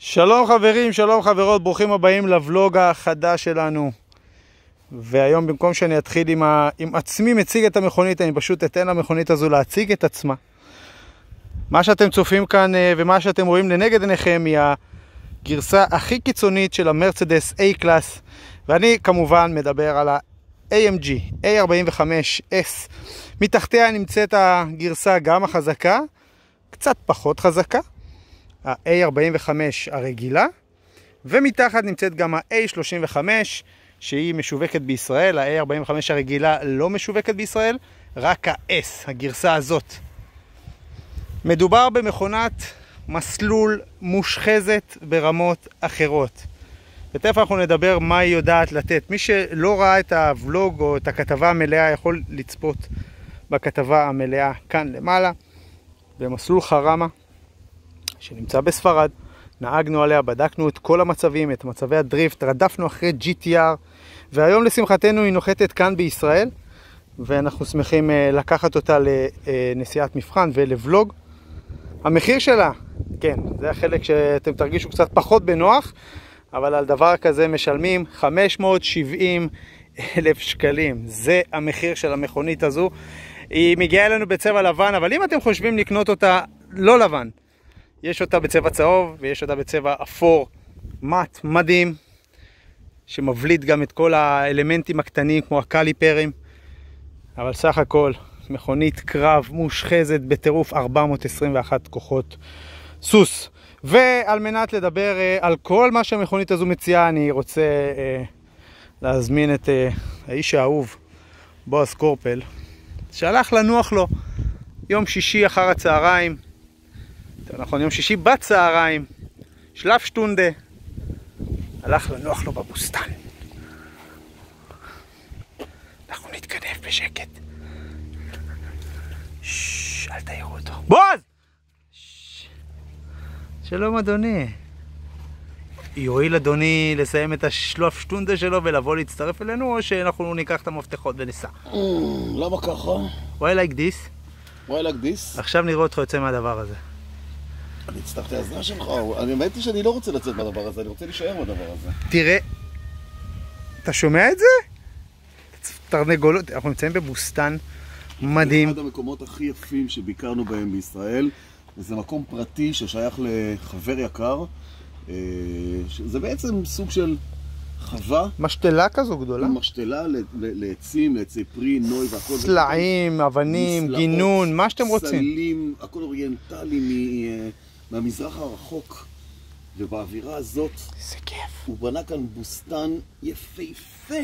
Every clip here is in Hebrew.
שלום חברים, שלום חברות, ברוכים הבאים לבלוג החדש שלנו. והיום במקום שאני אתחיל עם עצמי מציג את המכונית, אני פשוט אתן למכונית הזו להציג את עצמה. מה שאתם צופים כאן ומה שאתם רואים לנגד עיניכם היא הגרסה הכי קיצונית של המרצדס A-Class, ואני כמובן מדבר על ה-AMG A45S. מתחתיה נמצאת הגרסה גם החזקה, קצת פחות חזקה, ה-A45 הרגילה, ומתחת נמצאת גם ה-A35 שהיא משווקת בישראל. ה-A45 הרגילה לא משווקת בישראל, רק ה-S, הגרסה הזאת. מדובר במכונת מסלול מושחזת ברמות אחרות. ותכף אנחנו נדבר מה היא יודעת לתת. מי שלא ראה את הוולוג או את הכתבה המלאה יכול לצפות בכתבה המלאה כאן למעלה, במסלול חרמה שנמצא בספרד. נהגנו עליה, בדקנו את כל המצבים, את מצבי הדריפט, רדפנו אחרי GTR, והיום לשמחתנו היא נוחתת כאן בישראל, ואנחנו שמחים לקחת אותה לנסיעת מבחן ולוולוג. המחיר שלה, כן, זה החלק שאתם תרגישו קצת פחות בנוח, אבל על דבר כזה משלמים 570,000 שקלים. זה המחיר של המכונית הזו. היא מגיעה אלינו בצבע לבן, אבל אם אתם חושבים לקנות אותה לא לבן, יש אותה בצבע צהוב ויש אותה בצבע אפור מט מדהים, שמבליט גם את כל האלמנטים הקטנים כמו הקליפרים. אבל סך הכל מכונית קרב מושחזת בטירוף, 421 כוחות סוס. ועל מנת לדבר על כל מה שהמכונית הזו מציעה, אני רוצה להזמין את האיש האהוב, בועז קורפל, שהלך לנוח לו יום שישי אחר הצהריים, נכון, יום שישי בצהריים, שלב שטונדה, הלך לנוח לו בבוסתן. אנחנו נתכנף בשקט. אל תעירו אותו. בועז! שלום אדוני. יועיל אדוני לסיים את השלב שטונדה שלו ולבוא להצטרף אלינו, או שאנחנו ניקח את המפתחות וניסע? למה ככה? Why like this? Why like this? עכשיו נראה אותך יוצא מהדבר הזה. אני אצטרך את העזרה שלך. אני אמרתי שאני לא רוצה לצאת מהדבר הזה, אני רוצה להישאר מהדבר הזה. תראה, אתה שומע את זה? תרנגולות, אנחנו נמצאים בבוסתן מדהים. אחד המקומות הכי יפים שביקרנו בהם בישראל, וזה מקום פרטי ששייך לחבר יקר. זה בעצם סוג של חווה. משתלה כזו גדולה? משתלה לעצים, לעצי פרי, נוי והכל. סלעים, אבנים, גינון, מה שאתם רוצים. סלים, הכל אוריינטלי מהמזרח הרחוק. ובאווירה הזאת, איזה כיף. הוא בנה כאן בוסתן יפהפה.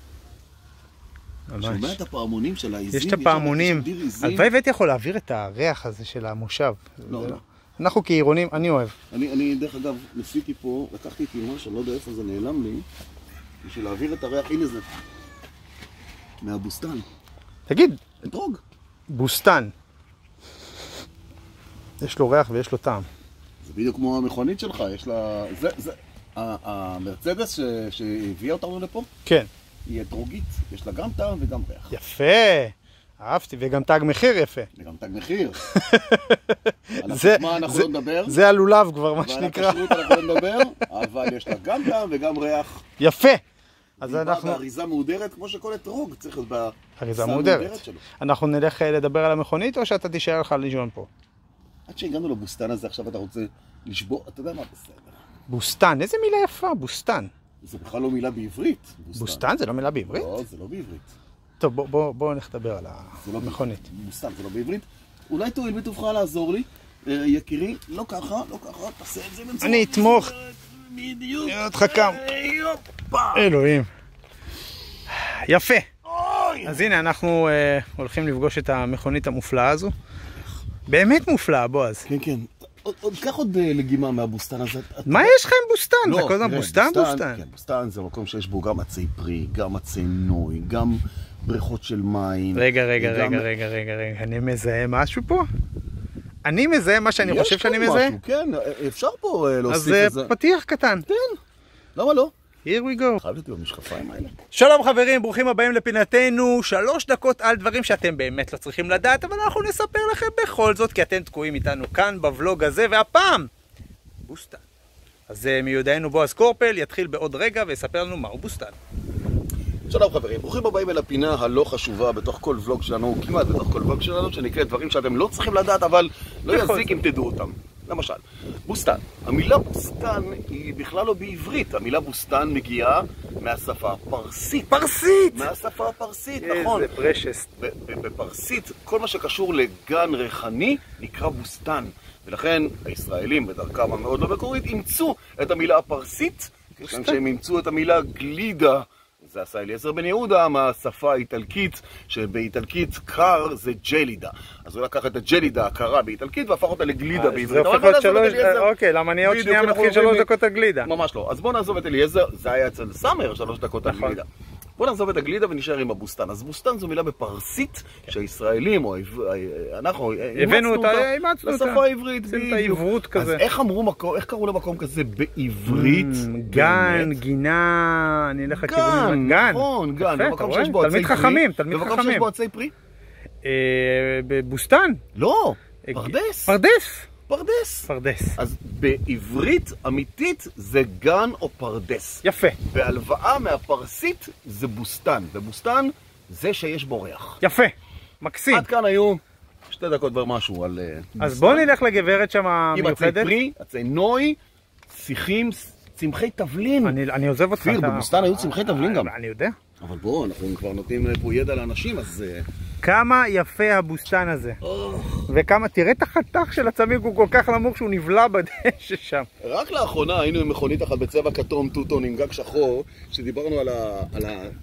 שומע את הפעמונים של העיזים? יש את הפעמונים. הלוואי והייתי יכול להעביר את הריח הזה של המושב. לא. אנחנו כעירונים, אני אוהב. אני דרך אגב, ניסיתי פה, לקחתי איתי משהו, לא יודע איפה זה נעלם לי, בשביל להעביר את הריח, הנה זה. מהבוסתן. תגיד. אתרוג. בוסתן. יש לו ריח ויש לו טעם. זה בדיוק כמו המכונית שלך, יש לה... זה, המרצדס שהביאה אותנו לפה? כן. היא אתרוגית, יש לה גם טעם וגם ריח. יפה. אהבתי, וגם תג מחיר יפה. וגם תג מחיר. על התקמה אנחנו לא נדבר. זה הלולב כבר, מה שנקרא. ועל הכשרות אנחנו לא נדבר, אבל יש לה גם טעם וגם ריח. יפה. אז אנחנו... באריזה מהודרת, כמו שכל אתרוג צריך להיות באריזה מהודרת שלו. אנחנו נלך לדבר על המכונית, או שאתה תישאר לך לישון פה? עד שהגענו לבוסתן הזה, עכשיו אתה רוצה לשבור, אתה יודע מה בסדר. בוסתן, איזה מילה יפה, בוסתן. זה בכלל לא מילה בעברית. בוסתן זה לא מילה בעברית? לא, זה לא בעברית. טוב, בואו נדבר על המכונית. בוסתן זה לא בעברית. אולי תואיל בטובך לעזור לי, יקירי, לא ככה, תעשה את זה בצורה. אני אתמוך. בדיוק. נראה אותך קם. אלוהים. יפה. אז הנה, אנחנו הולכים לפגוש את המכונית המופלאה הזו. באמת מופלאה, בועז. כן, כן. קח עוד לגימה מהבוסתן הזה. מה יש לך עם בוסתן? זה כל הזמן בוסתן? כן, בוסתן זה מקום שיש בו גם עצי פרי, גם עצי נוי, גם בריכות של מים. רגע, אני מזהה משהו פה? אני מזהה מה שאני חושב שאני מזהה? כן, אפשר פה להוסיף את זה. אז פתיח קטן. כן, למה לא? Here we go. חייב להיות במשקפיים האלה. שלום חברים, ברוכים הבאים לפינתנו. 3 דקות על דברים שאתם באמת לא צריכים לדעת, אבל אנחנו נספר לכם בכל זאת, כי אתם תקועים איתנו כאן בוולוג הזה, והפעם בוסתן. אז מיודענו בועז קורפל יתחיל בעוד רגע ויספר לנו מהו בוסתן. שלום חברים, ברוכים הבאים אל הפינה הלא חשובה בתוך כל ולוג שלנו, כמעט בתוך כל ולוג שלנו, שנקראת דברים שאתם לא צריכים לדעת, אבל לא יזיק אם תדעו אותם. למשל, בוסתן. המילה בוסתן היא בכלל לא בעברית. המילה בוסתן מגיעה מהשפה הפרסית. פרסית! מהשפה הפרסית, נכון. איזה פרשס. בפרסית, כל מה שקשור לגן ריחני נקרא בוסתן. ולכן הישראלים בדרכם המאוד לא מקורית אימצו את המילה הפרסית, כשהם אימצו את המילה גלידה. זה עשה אליעזר בן יהודה מהשפה האיטלקית, שבאיטלקית קר זה ג'לידה. אז הוא לקח את הג'לידה הקרה באיטלקית והפך אותה לגלידה בעברית. זה הופך להיות 3, אוקיי, למה אני עוד שנייה מתחיל 3 דקות על גלידה? ממש לא. אז בואו נעזוב את אליעזר, זה היה אצל סאמר 3 דקות על גלידה. בואו נעזוב את הגלידה ונשאר עם הבוסתן. אז בוסתן זו מילה בפרסית שהישראלים או אנחנו הבאנו אותה לשפה העברית. עושים את העברות כזה. אז איך קראו למקום כזה בעברית? גן, גינה, אני אלך לכיוונים. גן, נכון, גן. תלמיד חכמים, תלמיד חכמים. במקום שיש בו עצי פרי? בבוסתן? לא, פרדס. פרדס? פרדס. אז בעברית אמיתית זה גן או פרדס. יפה. בהלוואה מהפרסית זה בוסתן. ובוסתן זה שיש בו ריח. יפה, מקסים. עד כאן היו 2 דקות ומשהו על בוסתן. אז בוא נלך לגברת שם מיוחדת. עם עצי פרי, עצי נוי, שיחים, צמחי תבלין. אני עוזב אותך. כפיר, בבוסתן היו צמחי תבלין גם. אני יודע. אבל בואו, אנחנו כבר נותנים פה ידע לאנשים, אז... כמה יפה הבוסתן הזה. וכמה, תראה את החתך של הצמיג, הוא כל כך נמוך שהוא נבלע בדשא שם. רק לאחרונה היינו עם מכונית אחת בצבע כתום טוטון עם גג שחור, שדיברנו על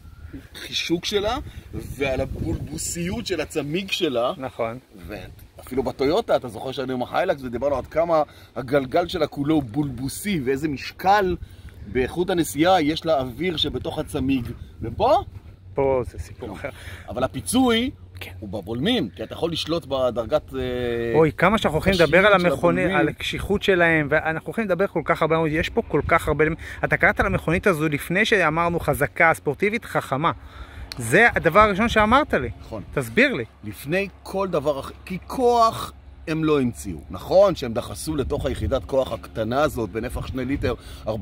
החישוק שלה ועל הבולבוסיות של הצמיג שלה. נכון. ואפילו בטויוטה, אתה זוכר שהיינו עם החיילקס ודיברנו עד כמה הגלגל שלה כולו בולבוסי ואיזה משקל באיכות הנסיעה יש לה אוויר שבתוך הצמיג. ופה? פה זה סיפור אחר. אבל הפיצוי הוא בבולמים, כי אתה יכול לשלוט בדרגת... אוי, כמה שאנחנו יכולים לדבר על המכונית, על הקשיחות שלהם, ואנחנו יכולים לדבר כל כך הרבה, יש פה כל כך הרבה... אתה קראת על המכונית הזו לפני שאמרנו חזקה, ספורטיבית, חכמה. זה הדבר הראשון שאמרת לי. נכון. תסביר לי. לפני כל דבר אחר, כי כוח הם לא המציאו. נכון שהם דחסו לתוך היחידת כוח הקטנה הזאת, בנפח 2 ליטר,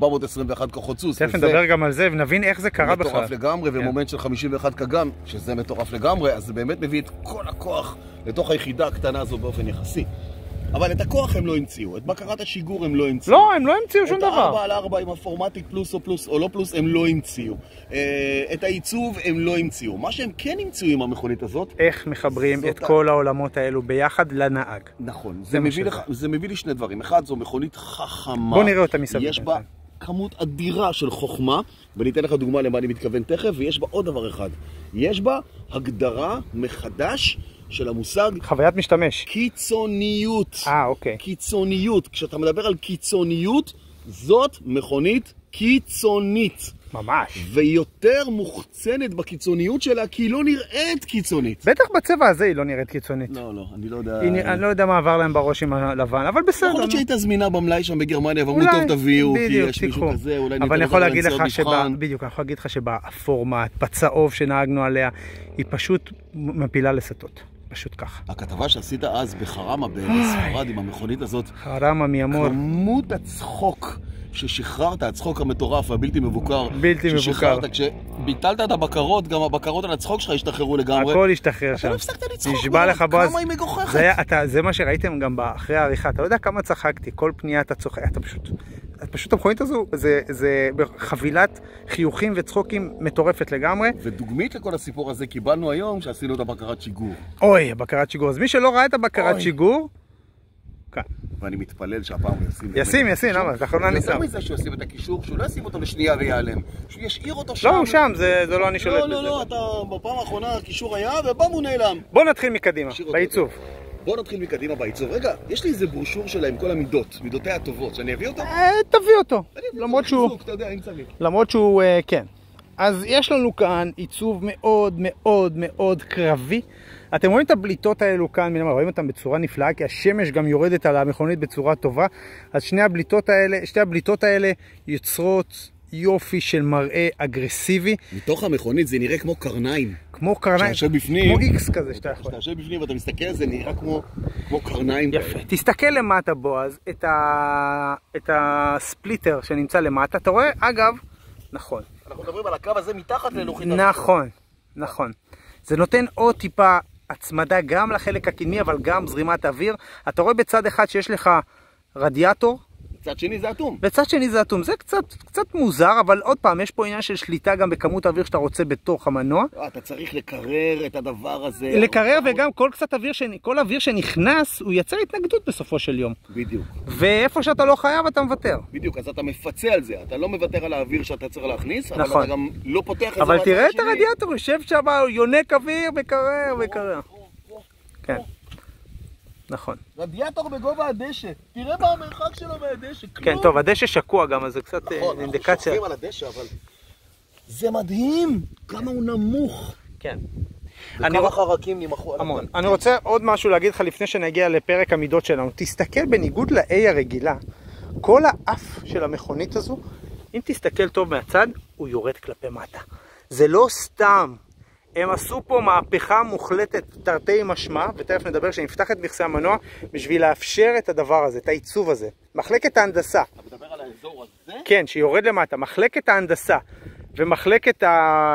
421 כוחות סוס. תכף נדבר גם על זה ונבין איך זה קרה בכלל. מטורף לגמרי, ומומנט של 51 קגם, שזה מטורף לגמרי, אז זה באמת מביא את כל הכוח לתוך היחידה הקטנה הזאת באופן יחסי. אבל את הכוח הם לא המציאו, את בקרת השיגור הם לא המציאו. לא, הם לא המציאו שום דבר. את ה4x4 עם הפורמטיק פלוס או פלוס או לא פלוס הם לא המציאו. את העיצוב הם לא המציאו. מה שהם כן המציאו עם המכונית הזאת... איך מחברים את כל העולמות האלו ביחד לנהג. נכון, זה מביא לי 2 דברים. אחד, זו מכונית חכמה. בוא נראה אותה מסביב. יש בה כמות אדירה של חוכמה, ואני אתן לך דוגמה למה אני מתכוון תכף, ויש בה עוד דבר אחד. יש בה הגדרה מחדש של המושג חוויית משתמש. קיצוניות. אוקיי. קיצוניות. כשאתה מדבר על קיצוניות, זאת מכונית קיצונית. ממש. ויותר מוחצנת בקיצוניות שלה, כי היא לא נראית קיצונית. בטח בצבע הזה היא לא נראית קיצונית. לא, אני לא יודע... אני לא יודע מה עבר להם בראש עם הלבן, אבל בסדר. יכול להיות שהיית זמינה במלאי שם בגרמניה, ואמרו טוב תביאו, כי יש מישהו כזה, אולי ניתן אבל לך לנצור מבחן. בדיוק, אני יכול להגיד לך שבפורמט, בצהוב שנהגנו עליה, היא פשוט מפילה לסטות. פשוט ככה. הכתבה שעשית אז בחרמה בספרד עם המכונית הזאת, חרמה מימור. כמות הצחוק ששחררת, הצחוק המטורף והבלתי מבוקר, ששחררת, כשביטלת את הבקרות, גם הבקרות על הצחוק שלך השתחררו לגמרי. הכל השתחרר שם. אתה לא הפסקת לצחוק, נשבע לך בועז. כמה היא מגוחכת. זה מה שראיתם גם אחרי העריכה, אתה לא יודע כמה צחקתי, כל פנייה אתה צוחק, אתה פשוט המכונית הזו, זה חבילת חיוכים וצחוקים מטורפת לגמרי. ודוגמית לכל הסיפור הזה קיבלנו היום שעשינו את הבקרת שיגור. אוי, הבקרת שיגור. אז מי שלא ראה את הבקרת שיגור, כאן. ואני מתפלל שהפעם הוא ישים. ישים, למה? לאחרונה אני שם. זה מזה שהוא ישים את הקישור, שהוא לא ישים אותו לשנייה ויעלם. שהוא ישאיר אותו שם. לא, הוא שם, זה לא אני שולט בזה. לא, אתה בפעם האחרונה הקישור היה ובם הוא נעלם. בוא נתחיל מקדימה, בעיצוב. בוא נתחיל מקדימה בעיצוב. רגע, יש לי איזה ברושור שלה עם כל המידות, מידותיה הטובות, שאני אביא אותו? תביא אותו. למרות שהוא, כן. אז יש לנו כאן עיצוב מאוד מאוד מאוד קרבי. אתם רואים את הבליטות האלו כאן, רואים אותם בצורה נפלאה, כי השמש גם יורדת על המכונית בצורה טובה. אז שתי הבליטות האלה יוצרות יופי של מראה אגרסיבי. מתוך המכונית זה נראה כמו קרניים. כמו קרניים, כמו איקס כזה שאתה יכול. כשאתה יושב בפנים ואתה מסתכל, זה נראה כמו קרניים. יפה. תסתכל למטה, בועז, את הספליטר שנמצא למטה. אתה רואה? אגב, נכון. אנחנו מדברים על הקו הזה מתחת ללוחית. נכון, נכון. זה נותן עוד טיפה הצמדה גם לחלק הקדמי, אבל גם זרימת אוויר. אתה רואה בצד אחד שיש לך רדיאטור. בצד שני זה אטום. בצד שני זה אטום. זה קצת מוזר, אבל עוד פעם, יש פה עניין של שליטה גם בכמות האוויר שאתה רוצה בתוך המנוע. אתה צריך לקרר את הדבר הזה. לקרר, וגם כל אוויר שנכנס, הוא יצר התנגדות בסופו של יום. בדיוק. ואיפה שאתה לא חייב, אתה מוותר. בדיוק, אז אתה מפצה על זה. אתה לא מוותר על האוויר שאתה צריך להכניס, אבל נכון. אתה גם לא פותח את זה. אבל תראה את הרדיאטור, יושב שם, יונק אוויר, וקרר. כן. נכון. רדיאטור בגובה הדשא. תראה מה המרחק שלו מהדשא. כן, טוב, הדשא שקוע גם, אז זה קצת אינדיקציה. אנחנו שופכים על הדשא, אבל זה מדהים כמה הוא נמוך. כן. וכמה חרקים נמחו. המון. אני רוצה עוד משהו להגיד לך לפני שנגיע לפרק המידות שלנו. תסתכל, בניגוד ל-A הרגילה, כל האף של המכונית הזו, אם תסתכל טוב מהצד, הוא יורד כלפי מטה. זה לא סתם. הם עשו פה מהפכה מוחלטת תרתי משמע, ותכף נדבר שנפתח את מכסה המנוע, בשביל לאפשר את הדבר הזה, את העיצוב הזה. מחלקת ההנדסה. אתה מדבר על האזור הזה? כן, שיורד למטה. מחלקת ההנדסה ומחלקת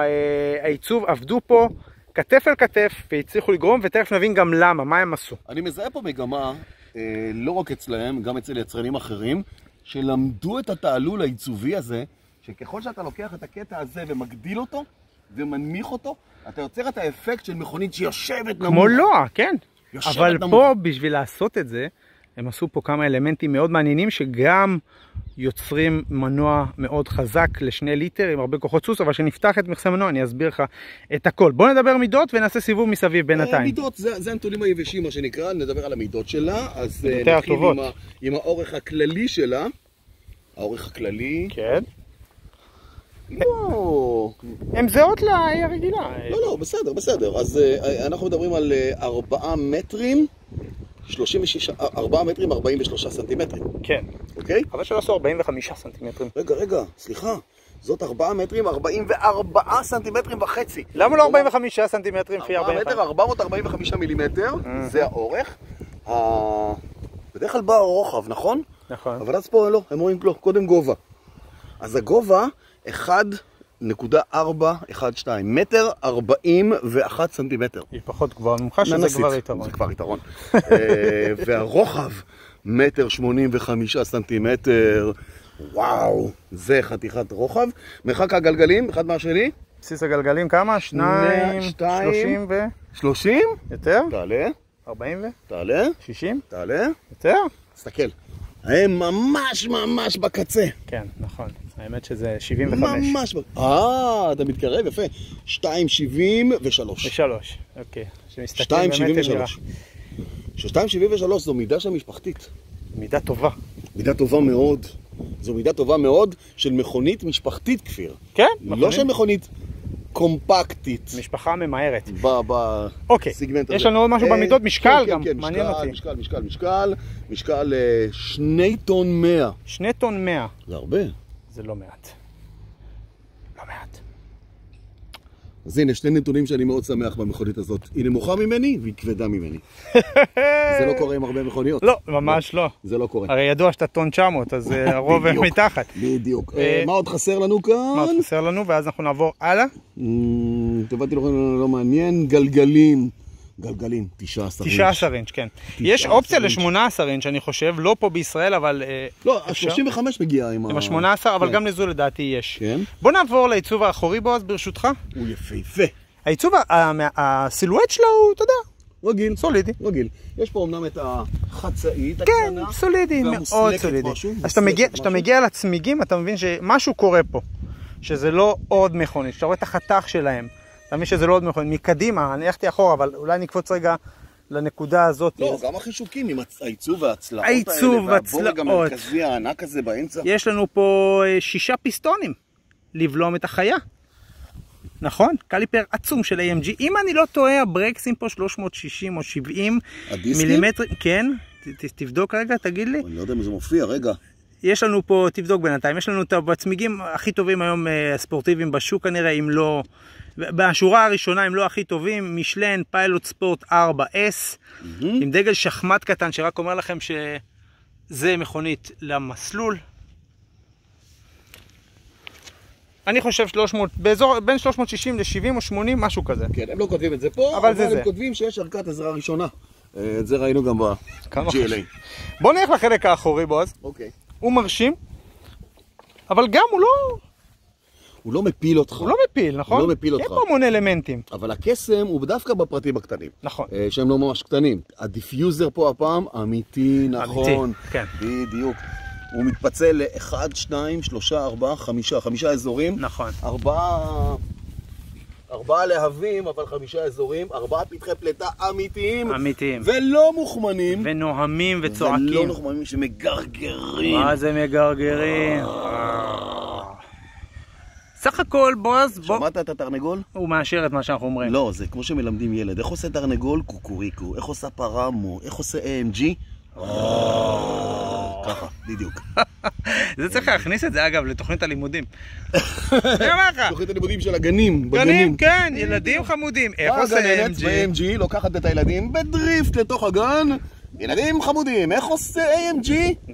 העיצוב עבדו פה כתף אל כתף, והצליחו לגרום, ותכף נבין גם למה, מה הם עשו. אני מזהה פה מגמה, לא רק אצלהם, גם אצל יצרנים אחרים, שלמדו את התעלול העיצובי הזה, שככל שאתה לוקח את הקטע הזה ומגדיל אותו, ומנמיך אותו, אתה יוצר את האפקט של מכונית שיושבת נמוך. כמו לא, כן. אבל נמוך. פה, בשביל לעשות את זה, הם עשו פה כמה אלמנטים מאוד מעניינים, שגם יוצרים מנוע מאוד חזק ל2 ליטר, עם הרבה כוחות סוס, אבל כשנפתח את מכסה מנוע, אני אסביר לך את הכל. בוא נדבר מידות ונעשה סיבוב מסביב בינתיים. מידות, זה הנתונים היבשים, מה שנקרא, נדבר על המידות שלה, אז נתחיל עם האורך הכללי שלה. האורך הכללי. כן. לא. הם זהות לה הרגילה. לא, בסדר. אז אנחנו מדברים על 4 מטרים, 4 מטרים 43 סנטימטרים. כן. אוקיי? אבל שלא עשו 45 סנטימטרים. רגע, סליחה. זאת 4 מטרים 44 סנטימטרים וחצי. למה לא 45 סנטימטרים לפי 4 מטר 445 מילימטר, זה האורך. בדרך כלל בא הרוחב, נכון? נכון. אבל אז פה לא, הם רואים לא, קודם גובה. אז הגובה 1.412 מטר 41 סנטימטר. היא פחות גבוהה ממך, שזה כבר יתרון. זה כבר יתרון. והרוחב 1.85 סנטימטר. וואו, זה חתיכת רוחב. מרחק הגלגלים, אחד מהשני. בסיס הגלגלים כמה? 2, 30 ו... 30? יותר? תעלה. 40 ו... תעלה. 60? תעלה. יותר? תסתכל. הם ממש בקצה. כן, נכון. האמת שזה 75. ממש. אתה מתקרב, יפה. 2.73. ו3, אוקיי. 2.73. 2.73 זו מידה של משפחתית. מידה טובה. מידה טובה מאוד. זו מידה טובה מאוד של מכונית משפחתית, כפיר. כן? לא של מכונית קומפקטית. משפחה ממהרת. אוקיי, יש לנו עוד משהו במידות, משקל גם, מעניין אותי. משקל 2 טון 100. 2 טון 100. זה הרבה. זה לא מעט. לא מעט. אז הנה, 2 נתונים שאני מאוד שמח במכונית הזאת. היא נמוכה ממני והיא כבדה ממני. זה לא קורה עם הרבה מכוניות. לא, ממש לא. זה לא קורה. הרי ידוע שאתה טון 900, אז הרוב מתחת. בדיוק. מה עוד חסר לנו כאן? מה עוד חסר לנו, ואז אנחנו נעבור הלאה. טבעתי לא מעניין. גלגלים. 19 אינץ'. 19 אינץ', כן. יש אופציה ל-18 אינץ', אני חושב, לא פה בישראל, אבל... לא, ה-35 מגיע עם ה-18, אבל גם לזו לדעתי יש. כן. בוא נעבור לעיצוב האחורי, בועז, ברשותך. הוא יפהפה. העיצוב, הסילואט שלו הוא, אתה יודע, רגיל. סולידי. רגיל. יש פה אמנם את החצאית הקטנה. כן, סולידי, מאוד סולידי. אז כשאתה מגיע לצמיגים, אתה מבין שמשהו קורה פה. שזה לא עוד מכונית, שאתה רואה את החתך שלהם. אתה מבין שזה לא עוד מכונית. מקדימה, אני הלכתי אחורה, אבל אולי נקפוץ רגע לנקודה הזאת. לא, גם החישוקים עם העיצוב והצלעות האלה. העיצוב והצלעות. והבורג המרכזי הענק הזה באמצע. יש לנו פה 6 פיסטונים לבלום את החיה. נכון? קליפר עצום של AMG. אם אני לא טועה, הברקסים פה 360 או 70 מילימטרים. כן, תבדוק רגע, תגיד לי. אני לא יודע אם זה מופיע, רגע. יש לנו פה, תבדוק בינתיים, יש לנו את הצמיגים הכי טובים היום ספורטיביים בשוק כנראה, אם לא, בשורה הראשונה, אם לא הכי טובים, משלן פיילוט ספורט 4S, עם דגל שחמט קטן, שרק אומר לכם שזה מכונית למסלול. אני חושב 300, באזור, בין 360 ל-70 או 80, משהו כזה. כן, הם לא כותבים את זה פה, אבל הם כותבים שיש ערכת עזרה ראשונה. את זה ראינו גם ב-GLA. בוא נלך לחלק האחורי, בועז. אוקיי. הוא מרשים, אבל גם הוא לא מפיל אותך. הוא לא מפיל, נכון? הוא לא מפיל אותך. יש פה המון אלמנטים. אבל הקסם הוא דווקא בפרטים הקטנים. נכון. שהם לא ממש קטנים. הדיפיוזר פה הפעם אמיתי, נכון. אמיתי, כן. בדיוק. הוא מתפצל ל-1, 2, 3, 4, 5 אזורים. נכון. 4 להבים, אבל 5 אזורים. 4 פתחי פלטה אמיתיים. אמיתיים. ולא מוכמנים. ונוהמים וצועקים. ולא מוכמנים שמגרגרים. מה זה מגרגרים? סך הכל, בועז, שמעת את התרנגול? הוא מאשר את מה שאנחנו אומרים. לא, זה כמו שמלמדים ילד. איך עושה תרנגול? קוקוריקו. איך עושה פרמו? איך עושה AMG? ככה, בדיוק. זה צריך להכניס את זה, אגב, לתוכנית הלימודים. תוכנית הלימודים של הגנים. גנים, כן, ילדים חמודים. איך עושה AMG? AMG לוקחת את הילדים בדריפט לתוך הגן. ילדים חמודים, איך עושה AMG?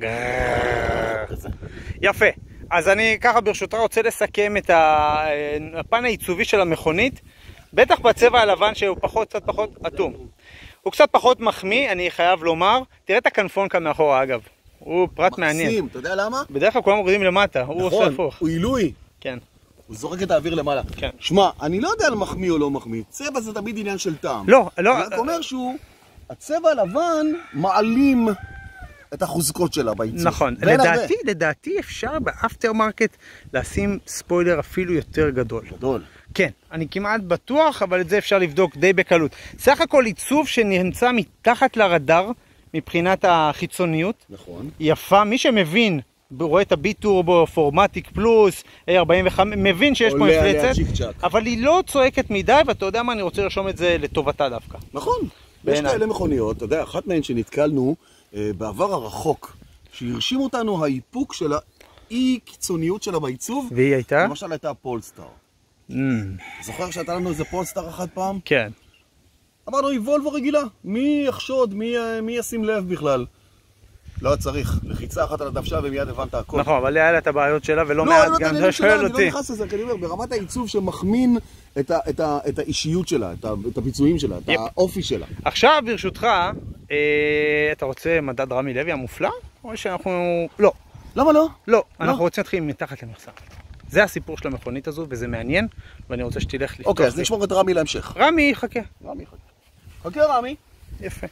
יפה. אז אני ככה ברשותך רוצה לסכם את הפן העיצובי של המכונית. בטח בצבע הלבן שהוא קצת פחות אטום. הוא קצת פחות מחמיא, אני חייב לומר. תראה את הכנפון כאן מאחורה, אגב. הוא פרט מעניין. מקסים, אתה יודע למה? בדרך כלל כולם מורידים למטה, הוא עושה הפוך. הוא עילוי. כן. הוא זורק את האוויר למעלה. כן. שמע, אני לא יודע על מחמיא או לא מחמיא. צבע זה תמיד עניין של טעם. לא. אני רק אומר הצבע הלבן מעלים את החוזקות שלה בעיצוב. נכון. לדעתי אפשר באפטר מרקט לשים ספוילר אפילו יותר גדול. גדול. כן, אני כמעט בטוח, אבל את זה אפשר לבדוק די בקלות. סך הכל עיצוב שנמצא מתחת לרדאר מבחינת החיצוניות. נכון. יפה, מי שמבין, רואה את הבי-טורבו, פורמטיק פלוס, A45, מבין שיש פה מפלצת, אבל היא לא צועקת מדי, ואתה יודע מה, אני רוצה לרשום את זה לטובתה דווקא. נכון. יש כאלה מכוניות, אתה יודע, אחת מהן שנתקלנו בעבר הרחוק, שהרשים אותנו האיפוק של האי קיצוניות שלה בעיצוב. והיא הייתה? למשל הייתה פולסטאר. זוכר שהייתה לנו איזה פולסטאר אחת פעם? כן. אמרנו, היא וולבו רגילה. מי יחשוד? מי ישים לב בכלל? לא צריך. לחיצה אחת על הדוושה ומיד הבנת הכל. נכון, אבל היה לה את הבעיות שלה ולא מעט גם זה שואל אותי. אני לא נכנס לזה, כי אני אומר, ברמת העיצוב שמחמין את האישיות שלה, את הביצועים שלה, את האופי שלה. עכשיו, ברשותך, אתה רוצה מדד רמי לוי המופלא? או שאנחנו... לא. למה לא? לא, אנחנו רוצים להתחיל מתחת למחסה. זה הסיפור של המכונית הזו, וזה מעניין, ואני רוצה שתלך לפתוח. אוקיי, אז נשמור את רמי להמשך. רמי, חכה. חכה רמי. יפה.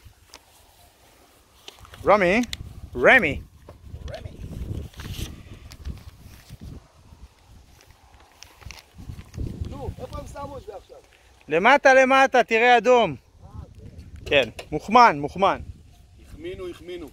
רמי. נו, איפה הם שמו את זה עכשיו? למטה, תראה אדום. כן, מוכמן. החמינו.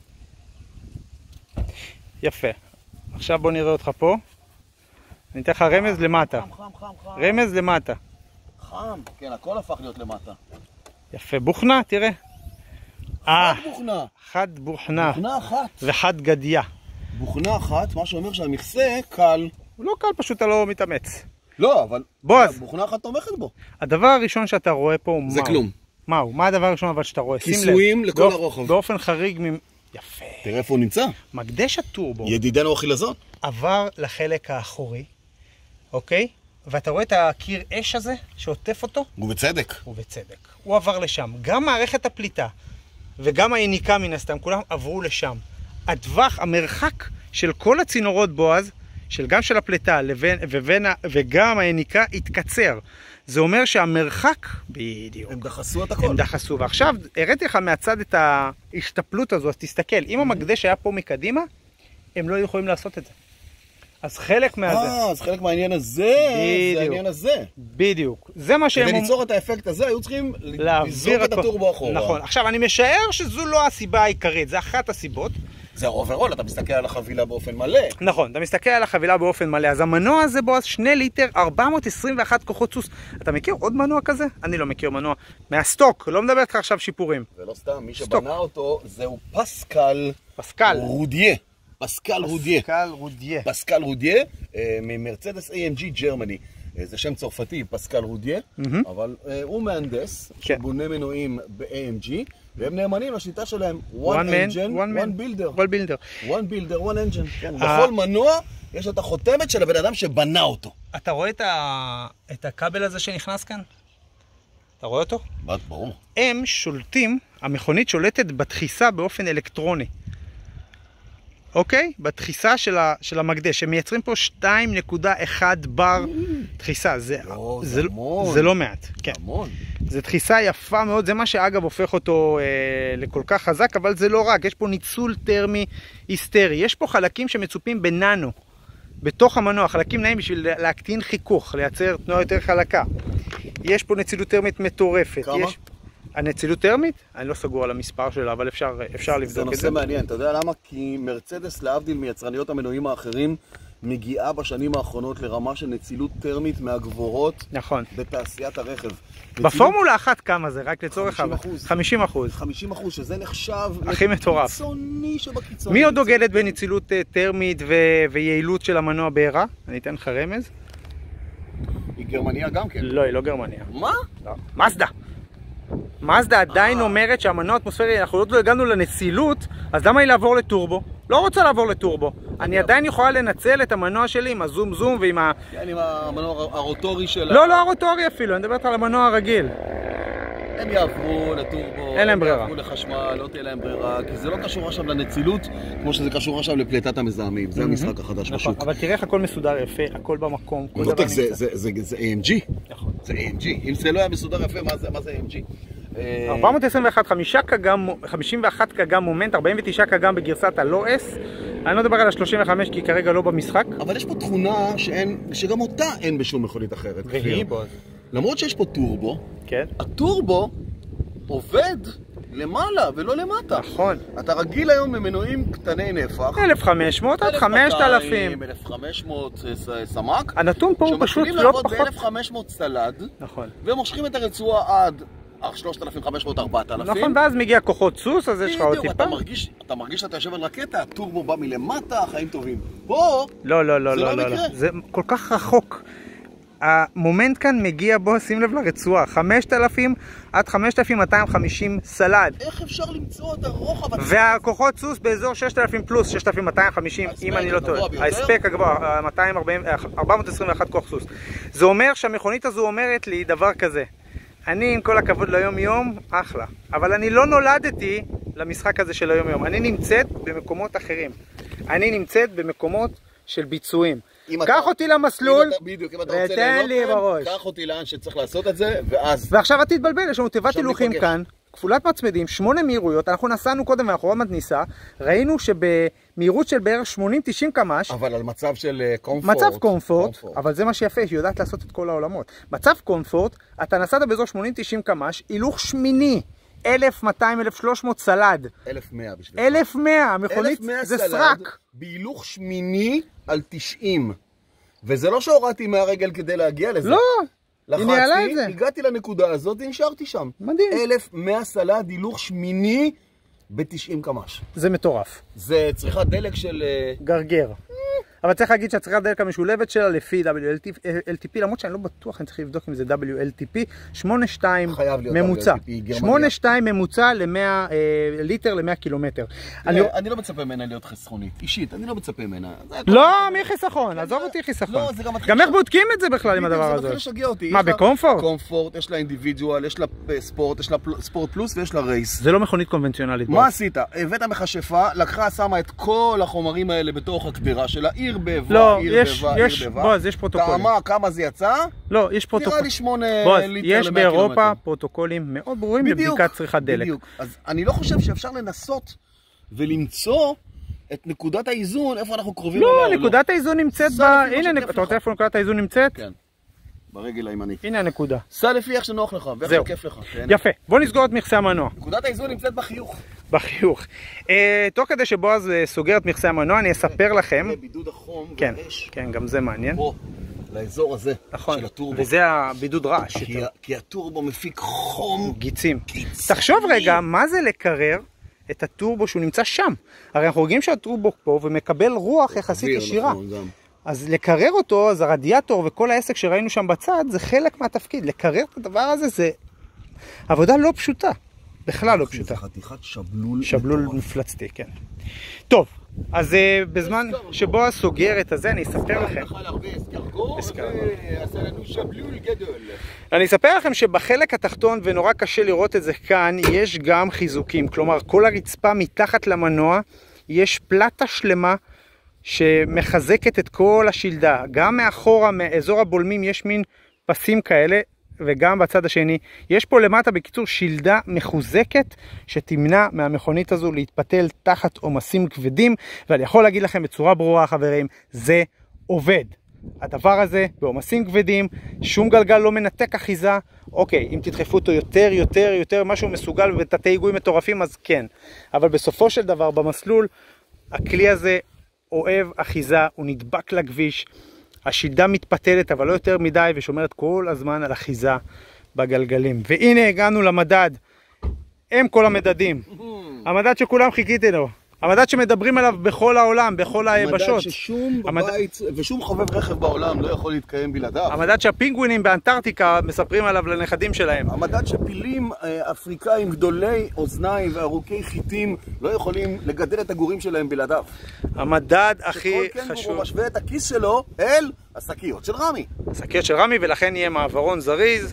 יפה. עכשיו בוא נראה אותך פה. אני אתן לך רמז למטה. חם. רמז למטה. חם, כן, הכל הפך להיות למטה. יפה, בוכנה, תראה. בוכנה. חד בוכנה. בוכנה אחת. וחד גדיה. בוכנה אחת, מה שאומר שהמכסה קל. הוא לא קל, פשוט אתה לא מתאמץ. לא, אבל... בועז. בוכנה אחת תומכת בו. הדבר הראשון שאתה רואה פה הוא מהו? זה כלום. מהו? מה הדבר הראשון אבל שאתה רואה? כיסויים לכל הרוחב. באופן חריג יפה. תראה איפה הוא נמצא. מקדש הטורבו. ידידנו החילזון. עבר לחלק האחורי, אוקיי? ואתה רואה את הקיר אש הזה שעוטף אותו? ובצדק. הוא עבר לשם. גם מערכת הפליטה וגם היניקה מן הסתם, כולם עברו לשם. הטווח, המרחק של כל הצינורות, בועז, גם של הפליטה וגם היניקה התקצר. זה אומר שהמרחק, בדיוק. הם דחסו את הכל. הם דחסו. ועכשיו, הראיתי לך מהצד את ההשתפלות הזו, אז תסתכל. אם המקדש היה פה מקדימה, הם לא יכולים לעשות את זה. אז חלק מהזה. אז חלק מהעניין הזה, זה העניין הזה. בדיוק. זה מה שהם... כדי ליצור את האפקט הזה, היו צריכים לזרוק את הטורבו אחורה. נכון. עכשיו, אני משער שזו לא הסיבה העיקרית, זה אחת הסיבות. זה אוברול, אתה מסתכל על החבילה באופן מלא. נכון, אתה מסתכל על החבילה באופן מלא. אז המנוע הזה, בועז, 2 ליטר, 421 כוחות סוס. אתה מכיר עוד מנוע כזה? אני לא מכיר מנוע. מהסטוק, לא מדבר איתך עכשיו שיפורים. ולא סתם, מי שבנה אותו, זהו פסקל רודיה. פסקל רודיה. פסקל רודיה, ממרצדס AMG גרמני. זה שם צרפתי, פסקל רודיה, אבל הוא מהנדס שבונה מנועים ב-AMG, והם נאמנים לשיטה שלהם, one engine, one builder. one builder, one engine. בכל מנוע יש את החותמת של הבן אדם שבנה אותו. אתה רואה את הכבל הזה שנכנס כאן? אתה רואה אותו? ברור. הם שולטים, המכונית שולטת בתחיסה באופן אלקטרוני. אוקיי? בתחיסה של המקדש. הם מייצרים פה 2.1 בר דחיסה. זה לא מעט. כן. זה דחיסה יפה מאוד. זה מה שאגב הופך אותו לכל כך חזק, אבל זה לא רק. יש פה ניצול טרמי היסטרי. יש פה חלקים שמצופים בננו. בתוך המנוע, חלקים נעים בשביל להקטין חיכוך, לייצר תנועה יותר חלקה. יש פה נצילות טרמית מטורפת. כמה? הנצילות טרמית? אני לא סגור על המספר שלה, אבל אפשר לבדוק את זה. זה נושא מעניין, אתה יודע למה? כי מרצדס, להבדיל מיצרניות המנועים האחרים, מגיעה בשנים האחרונות לרמה של נצילות טרמית מהגבוהות בתעשיית הרכב. בפורמולה אחת כמה זה? רק לצורך 50%, שזה נחשב הכי מטורף. קיצוני שבקיצוני. מי עוד דוגלת בנצילות טרמית ויעילות של המנוע בעירה? אני אתן לך רמז. היא גרמניה גם כן? לא, היא לא גרמניה. מה? מזדה. מזדה עדיין אומרת שהמנוע האטמוספרי, אנחנו עוד לא הגענו לנצילות, אז למה היא לעבור לטורבו? לא רוצה לעבור לטורבו. אני עדיין יכולה לנצל את המנוע שלי עם הזום זום ועם ה... עם המנוע הרוטורי שלה. לא הרוטורי אפילו, אני מדברת על המנוע הרגיל. הם יעברו לטורבו, אין להם ברירה. הם יעברו לחשמל, לא תהיה להם ברירה, כי זה לא קשור עכשיו לנצילות, כמו שזה קשור עכשיו לפליטת המזהמים. זה המשחק החדש בשוק. אבל תראה איך הכל מסודר יפה, הכל במקום. זה AMG. זה AMG. אם זה לא היה מסודר יפה, מה זה AMG? 421, 51 קגם מומנט, 49 קגם בגרסת הלואס. אני לא מדבר על ה-35 כי כרגע לא במשחק. אבל יש פה תכונה שגם אותה אין בשום מכונית אחרת. והיא? למרות שיש פה טורבו, כן. הטורבו עובד למעלה ולא למטה. נכון. אתה רגיל היום ממנועים קטני נפח. 1,500 עד 5,000. 1,500 סמ"ק. הנתון פה הוא פשוט לא פחות. שמתחילים לעבוד ב-1,500 סלד. נכון. ומושכים את הרצועה עד 3,500, 4,000. נכון, ואז מגיע כוחות סוס, אז יש לך עוד טיפה. אתה מרגיש שאתה יושב על רקטה, הטורבו בא מלמטה, חיים טובים. פה, לא. זה כל כך רחוק. המומנט כאן מגיע בו, שים לב לרצועה, 5,000 עד 5,250 סלד. איך אפשר למצוא את הרוחב? והכוחות סוס באזור 6,000 פלוס, 6,250, אם אני לא טועה. ההספק הגבוה, 421 כוח סוס. זה אומר שהמכונית הזו אומרת לי דבר כזה. אני עם כל הכבוד ליום יום, אחלה. אבל אני לא נולדתי למשחק הזה של היום יום. אני נמצאת במקומות אחרים. אני נמצאת במקומות של ביצועים. קח אותי למסלול, ותן לי בראש. קח אותי לאן שצריך לעשות את זה, ואז... ועכשיו את תתבלבל, יש לנו תיבת הילוכים כאן, כפולת מצמדים, 8 מהירויות, אנחנו נסענו קודם מאחורי ניסה, ראינו שבמהירות של בערך 80-90 קמ"ש, אבל על מצב של קומפורט. מצב קומפורט, אבל זה מה שיפה, היא יודעת לעשות את כל העולמות. מצב קומפורט, אתה נסעת באזור 80-90 קמ"ש, הילוך שמיני, 1,200-1,300 סלד. 1,100 בשביל. 1,100, המכונית זה סרק. בהילוך שמיני על 90. וזה לא שהורדתי מהרגל כדי להגיע לזה. לא, היא ניהלה את זה. הגעתי לנקודה הזאת ונשארתי שם. מדהים. 1,100 סלד, הילוך שמיני ב-90 קמ"ש. זה מטורף. זה צריכת דלק של... גרגר. אבל צריך להגיד שהצריכת דלק המשולבת שלה לפי WLTP, למרות שאני לא בטוח, אני צריך לבדוק אם זה WLTP, 8.2 ממוצע. 8.2 ממוצע ל-100 ליטר ל-100 קילומטר. אני לא מצפה ממנה להיות חסכונית. אישית, אני לא מצפה ממנה. לא, מי חיסכון? עזוב אותי חיסכון. גם איך בודקים את זה בכלל עם הדבר הזה? זה מתחיל לשגע אותי. מה, בקומפורט? קומפורט, יש לה אינדיבידואל, יש לה ספורט, יש לה ספורט פלוס ויש לה רייס. זה לא מכונית קונבנציונלית. מה עשית? הבאת מכשפה, לקחה, שמה את כל החומרים האלה בתוך הקדרה שלה. לא, בועז, יש פרוטוקולים. כמה זה יצא? לא, יש פרוטוקולים. נראה לי 8 בועז, ליטר יש באירופה פרוטוקולים מאוד ברורים לבדיקת צריכת דלק. בדיוק. אז אני לא חושב שאפשר לנסות ולמצוא את נקודת האיזון, איפה אנחנו קרובים אליה. לא, נקודת האיזון נמצאת ב... הנה, אתה רוצה איפה נקודת האיזון נמצאת? כן. ברגל הימנית. הנה הנקודה. סע לפי איך שנוח לך, ואיך שכיף לך. יפה, בוא נסגור את מכסה המנוע. נקודת האיזון נמצאת בחיוך. בחיוך. תוך כדי שבועז סוגר את מכסה המנוע, אני אספר לכם. בידוד החום והאש. כן, גם זה מעניין. פה, לאזור הזה של הטורבו. וזה הבידוד רעש. כי הטורבו מפיק חום. גיצים. תחשוב רגע, מה זה לקרר את הטורבו שהוא נמצא שם. הרי אנחנו רואים שהטורבו פה ומקבל רוח יחסית ישירה. אז לקרר אותו, אז הרדיאטור וכל העסק שראינו שם בצד, זה חלק מהתפקיד. לקרר את הדבר הזה זה עבודה לא פשוטה. בכלל לא פשוטה. זה חתיכת שבלול. שבלול מפלצתי, כן. טוב, אז בזמן שבו סוגר את הזה, אני אספר לכם. אני אספר לכם שבחלק התחתון, ונורא קשה לראות את זה כאן, יש גם חיזוקים. כלומר, כל הרצפה מתחת למנוע, יש פלטה שלמה שמחזקת את כל השלדה. גם מאחורה, מאזור הבולמים, יש מין פסים כאלה, וגם בצד השני. יש פה למטה בקיצור שלדה מחוזקת שתמנע מהמכונית הזו להתפתל תחת עומסים כבדים, ואני יכול להגיד לכם בצורה ברורה חברים, זה עובד. הדבר הזה בעומסים כבדים, שום גלגל לא מנתק אחיזה. אוקיי, אם תדחפו אותו יותר, משהו מסוגל ותתי היגוי מטורפים אז כן. אבל בסופו של דבר במסלול, הכלי הזה אוהב אחיזה, הוא נדבק לכביש. השלדה מתפתלת אבל לא יותר מדי ושומרת כל הזמן על אחיזה בגלגלים. והנה הגענו למדד, הם כל המדדים. המדד שכולם חיכיתי לו. המדד שמדברים עליו בכל העולם, בכל היבשות. המדד ששום בבית ושום חובב רכב בעולם לא יכול להתקיים בלעדיו. המדד שהפינגווינים באנטארקטיקה מספרים עליו לנכדים שלהם. המדד שפילים אפריקאים גדולי אוזניים וארוכי חיטים לא יכולים לגדל את הגורים שלהם בלעדיו. המדד הכי חשוב. שכל קנגורו משווה את הכיס שלו אל השקיות של רמי. השקיות של רמי, ולכן יהיה מעברון זריז.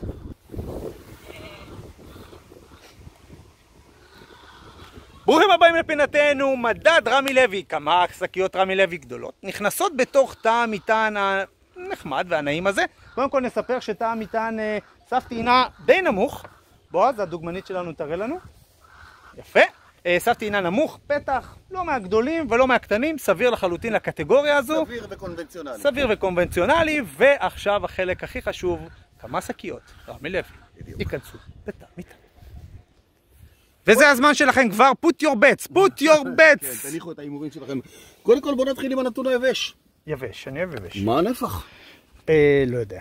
ברוכים הבאים לפינתנו, מדד רמי לוי. כמה שקיות רמי לוי גדולות נכנסות בתוך תא המטען הנחמד והנעים הזה. קודם כל נספר שתא המטען סף טעינה די נמוך. בועז, הדוגמנית שלנו תראה לנו. יפה. סף טעינה נמוך, פתח לא מהגדולים ולא מהקטנים, סביר לחלוטין לקטגוריה הזו. סביר וקונבנציונלי. סביר וקונבנציונלי, ועכשיו החלק הכי חשוב, כמה שקיות רמי לוי ייכנסו בתא מטען. וזה הזמן שלכם כבר, put your bets, put your bets. כן, תניחו את האימורים שלכם. קודם כל בואו נתחיל עם הנתון היבש. יבש, אני אוהב יבש. מה הנפח? לא יודע.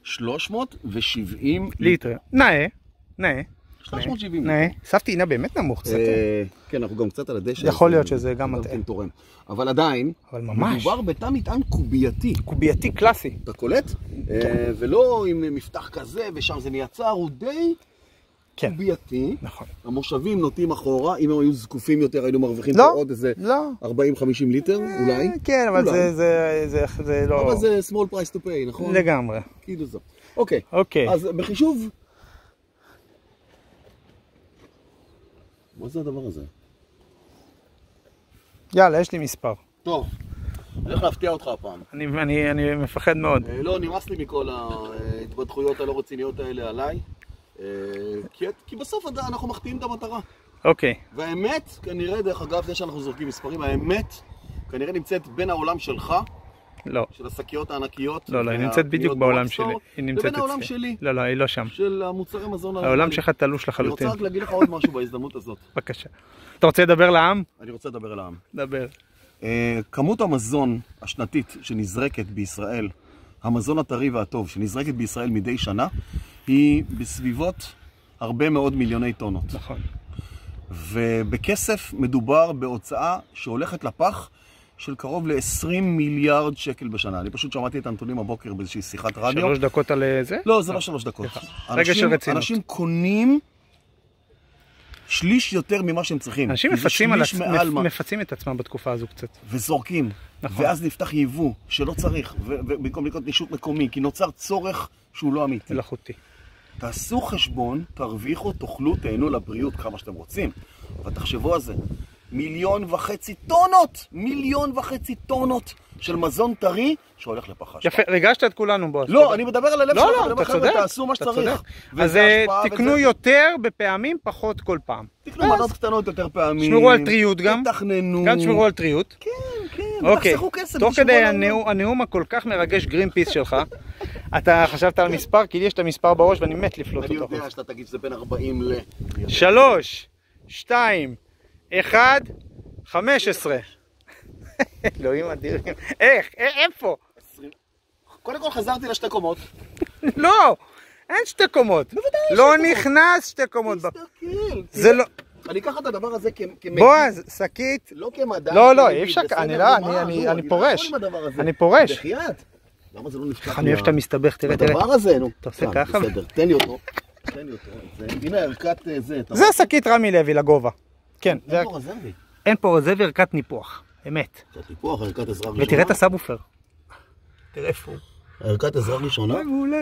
370 ליטר. נאה. 370 נאה. סף טעינה באמת נמוך קצת. כן, אנחנו גם קצת על הדשא. יכול להיות שזה גם מטעה. תורם. אבל עדיין, מדובר בתא מטען קובייתי. קובייתי קלאסי. אתה קולט? ולא עם מפתח כזה ושם זה מייצר, הוא די... קובייתי, נכון. המושבים נוטים אחורה, אם הם היו זקופים יותר היינו מרוויחים פה עוד איזה 40-50 ליטר, אולי. כן, אבל זה לא... אבל זה small price to pay, נכון? לגמרי. כאילו זו. אוקיי, אז בחישוב... מה זה הדבר הזה? יאללה, יש לי מספר. טוב, אני הולך להפתיע אותך הפעם. אני מפחד מאוד. לא, נמאס לי מכל ההתבדחויות הלא רציניות האלה עליי. כי בסוף אנחנו מחטיאים את המטרה. אוקיי. והאמת, כנראה, דרך אגב, זה שאנחנו זורקים מספרים, האמת, כנראה נמצאת בין העולם שלך, לא. של השקיות הענקיות. לא, היא נמצאת בדיוק בעולם שלי. היא נמצאת לבין העולם שלי. לא, היא לא שם. של המוצרי מזון. העולם שלך תלוש לחלוטין. אני רוצה רק להגיד לך עוד משהו בהזדמנות הזאת. בבקשה. אתה רוצה לדבר לעם? אני רוצה לדבר על העם. דבר. כמות המזון השנתית שנזרקת בישראל, המזון הטרי והטוב שנזרקת בישראל מדי שנה, היא בסביבות הרבה מאוד מיליוני טונות. נכון. ובכסף מדובר בהוצאה שהולכת לפח של קרוב ל-20 מיליארד שקל בשנה. אני פשוט שמעתי את הנתונים הבוקר באיזושהי שיחת רדיו. 3 דקות על זה? לא, זה לא 3 דקות. רגע של רצינות. אנשים קונים שליש יותר ממה שהם צריכים. אנשים מפצים את עצמם בתקופה הזו קצת. וזורקים. נכון. ואז נפתח יבוא שלא צריך, ובמקום לקנות נישות מקומי, כי נוצר צורך שהוא לא אמיתי. מלאכותי. תעשו חשבון, תרוויחו, תאכלו, תהנו לבריאות כמה שאתם רוצים. אבל תחשבו על זה. 1.5 מיליון טונות! 1.5 מיליון טונות של מזון טרי שהולך לפח האשפה. יפה, ריגשת את כולנו בו. לא, אני מדבר על הלב שלך. לא, אתה צודק. תעשו מה שצריך. אז תקנו יותר בפעמים, פחות כל פעם. תקנו מנות קטנות יותר פעמים. תשמרו על טריות גם. תתכננו. גם תשמרו על טריות. כן. ותחסכו כסף. תוך כדי הנאום הכל כך מרגש גרין פיס שלך, אתה חשבת על מספר, כי לי יש את המספר בראש ואני מת לפלוט אותו. אני יודע שאתה תגיד שזה בין 40 ל... 3, 2, 1, 15. אלוהים אדירים. איך? איפה? קודם כל חזרתי לשתי קומות. לא, אין שתי קומות. לא נכנס שתי קומות. תסתכל. זה לא... אני אקח את הדבר הזה כמדיד. בועז, שקית. לא כמדע. לא, אי אפשר, אני פורש. אני פורש. בחייאת. למה זה לא נפתח? אני אוהב שאתה מסתבך, תראה. הדבר הזה, נו. אתה עושה ככה? בסדר, תן לי אותו. הנה ערכת זה. זה שקית רמי לוי לגובה. כן. אין פה רזרבי. אין פה רזרבי, ערכת ניפוח. אמת. ניפוח, ערכת עזרה ראשונה. ותראה את הסאבופר. תראה איפה הוא. ערכת עזרה ראשונה? מעולה.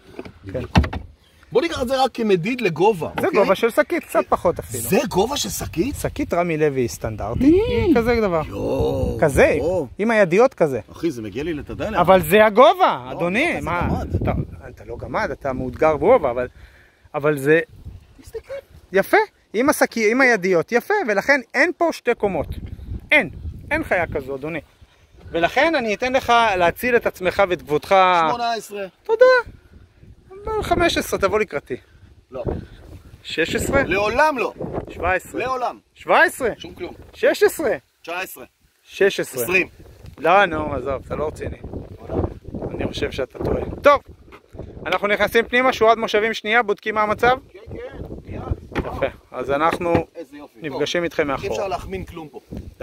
בוא ניקח את זה רק כמדיד לגובה. זה גובה של שקית, קצת פחות אפילו. זה גובה של שקית? שקית רמי לוי סטנדרטי, כזה דבר. כזה, עם הידיות כזה. אחי, זה מגיע לי לתדע. אבל זה הגובה, אדוני. אתה לא גמד, אתה מאותגר גובה, אבל זה יפה, עם הידיות, יפה, ולכן אין פה שתי קומות. אין חיה כזו, אדוני. ולכן אני אתן לך להציל את עצמך ואת כבודך. 18. תודה. 15, תבוא לקראתי. לא. 16? לעולם לא. 17. לעולם. 17? שום כלום. 16? 19. 16. 20. לא, נו, עזוב, אתה לא רציני. אני חושב שאתה טועה. טוב, אנחנו נכנסים פנימה, שורת מושבים שנייה, בודקים מה המצב? כן, מיד. יפה, אז אנחנו נפגשים איתכם מאחורה. אי אפשר להחמין כלום פה. לא.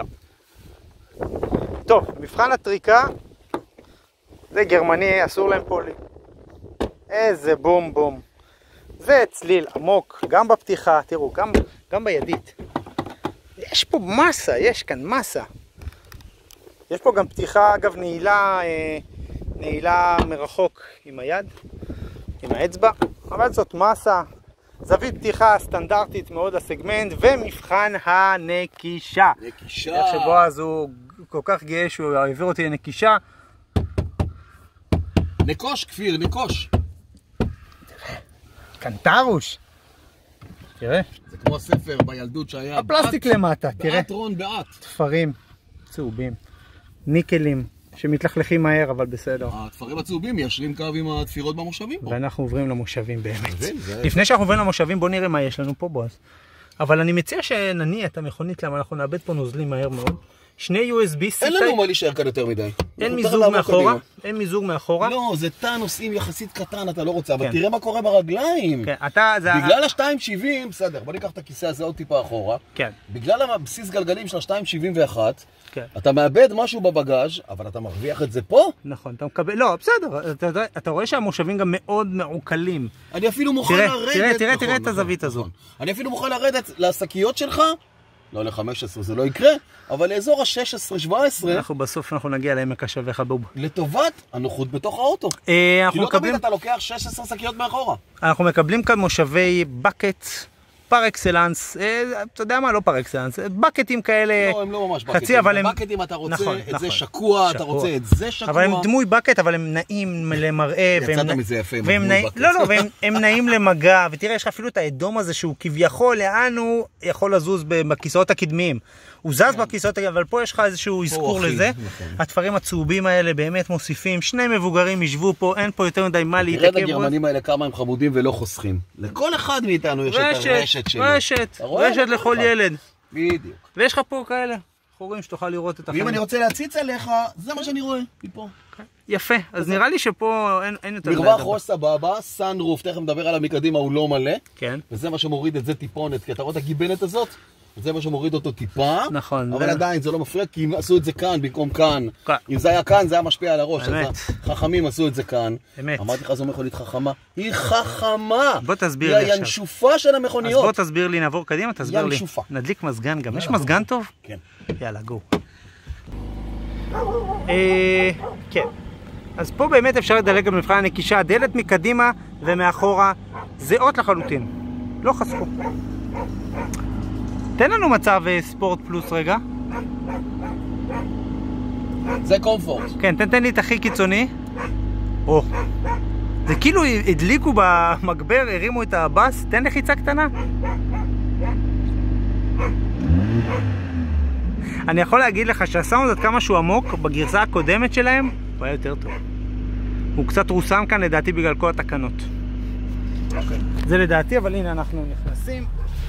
טוב, מבחן הטריקה, זה גרמני, אסור להם פולי. איזה בום בום. זה צליל עמוק, גם בפתיחה, תראו, גם בידית. יש פה מסה, יש כאן מסה. יש פה גם פתיחה, אגב, נעילה מרחוק עם היד, עם האצבע, אבל זאת מסה. זווית פתיחה סטנדרטית מאוד לסגמנט, ומבחן הנקישה. נקישה. איך שבועז הוא כל כך גאה שהוא העביר אותי לנקישה. נקוש, כפיר, נקוש. קנטרוש. תראה. זה כמו הספר בילדות שהיה... הפלסטיק למטה, תראה. בעת רון בעת. תפרים צהובים, ניקלים, שמתלכלכים מהר, אבל בסדר. התפרים הצהובים מיישרים קו עם התפירות במושבים פה. ואנחנו עוברים למושבים באמת. לפני שאנחנו עוברים למושבים, בוא נראה מה יש לנו פה, בועז. אבל אני מציע שנניע את המכונית, למה אנחנו נאבד פה נוזלים מהר מאוד. שני USB-C. אין לנו מה להישאר כאן יותר מדי. אין מיזוג מאחורה. אין מיזוג מאחורה. לא, זה תא נוסעים יחסית קטן, אתה לא רוצה, אבל תראה מה קורה ברגליים. בגלל ה-270, בסדר, בוא ניקח את הכיסא הזה עוד טיפה אחורה. כן. בגלל הבסיס גלגלים של ה-271, אתה מאבד משהו בבגאז', אבל אתה מרוויח את זה פה? נכון, אתה מקבל, לא, בסדר, אתה רואה שהמושבים גם מאוד מעוקלים. אני אפילו מוכן לרדת. תראה את הזווית הזו. אני אפילו מוכן לרדת לשקיות שלך, לא ל-15 זה לא יקרה, אבל לאזור ה-16-17... בסוף אנחנו נגיע לעמק השווה חבוב. לטובת הנוחות בתוך האוטו. כי לא תמיד אתה לוקח 16 שקיות מאחורה. אנחנו מקבלים כאן מושבי בקט, פר אקסלנס, אתה יודע מה? לא פר אקסלנס, בקטים כאלה... לא, הם לא ממש בקטים. בקטים אתה רוצה את זה שקוע, אתה רוצה את זה שקוע. אבל הם דמוי בקט, אבל הם נעים למראה. יצאת מזה יפה עם דמוי בקט. לא, והם נעים למגע, ותראה, יש לך אפילו את האדום הזה שהוא כביכול, לאן הוא יכול לזוז בכיסאות הקדמיים. הוא זז בכיסאות, אבל פה יש לך איזשהו אזכור לזה. התפרים הצהובים האלה באמת מוסיפים, שני מבוגרים ישבו פה, אין פה יותר מדי מה להתעכב. תראה את הגרמנים האלה כמה הם חמודים ולא חוסכים. לכל אחד מאיתנו יש את הרשת שלו. רשת לכל ילד. בדיוק. ויש לך פה כאלה חורים שתוכל לראות את החיים. ואם אני רוצה להציץ עליך, זה מה שאני רואה מפה. יפה, אז נראה לי שפה אין יותר... מרווח ראש סבבה, סאנרוף, תכף מדבר עליו מקדימה, הוא לא מלא. כן. וזה מה שמוריד את זה טיפונת, כי אתה רואה את הגיבנת הזאת? זה מה שמוריד אותו טיפה. נכון. אבל עדיין זה לא מפריע, כי אם עשו את זה כאן במקום כאן. אם זה היה כאן, זה היה משפיע על הראש. אמת. חכמים עשו את זה כאן. אמת. אמרתי לך, זו מכונית חכמה. היא חכמה. בוא תסביר לי עכשיו. היא הינשופה של המכוניות. אז בוא תסביר לי, נעבור קדימה, תסביר לי. ינשופה. נדליק מזגן גם. יש מזגן טוב? כן. יאללה, גו. כן. אז פה באמת אפשר לדלג במבחן הנקישה. הדלת מקדימה ומאחורה זהות לחלוטין. לא חסכו. תן לנו מצב ספורט פלוס רגע. זה קומפורט. כן, תן לי את הכי קיצוני. זה כאילו הדליקו במגבר, הרימו את הבאס. תן לחיצה קטנה. אני יכול להגיד לך שהסאונד עד כמה שהוא עמוק, בגרסה הקודמת שלהם, הוא היה יותר טוב. הוא קצת רוסם כאן לדעתי בגלל כל התקנות. זה לדעתי, אבל הנה אנחנו נכנסים.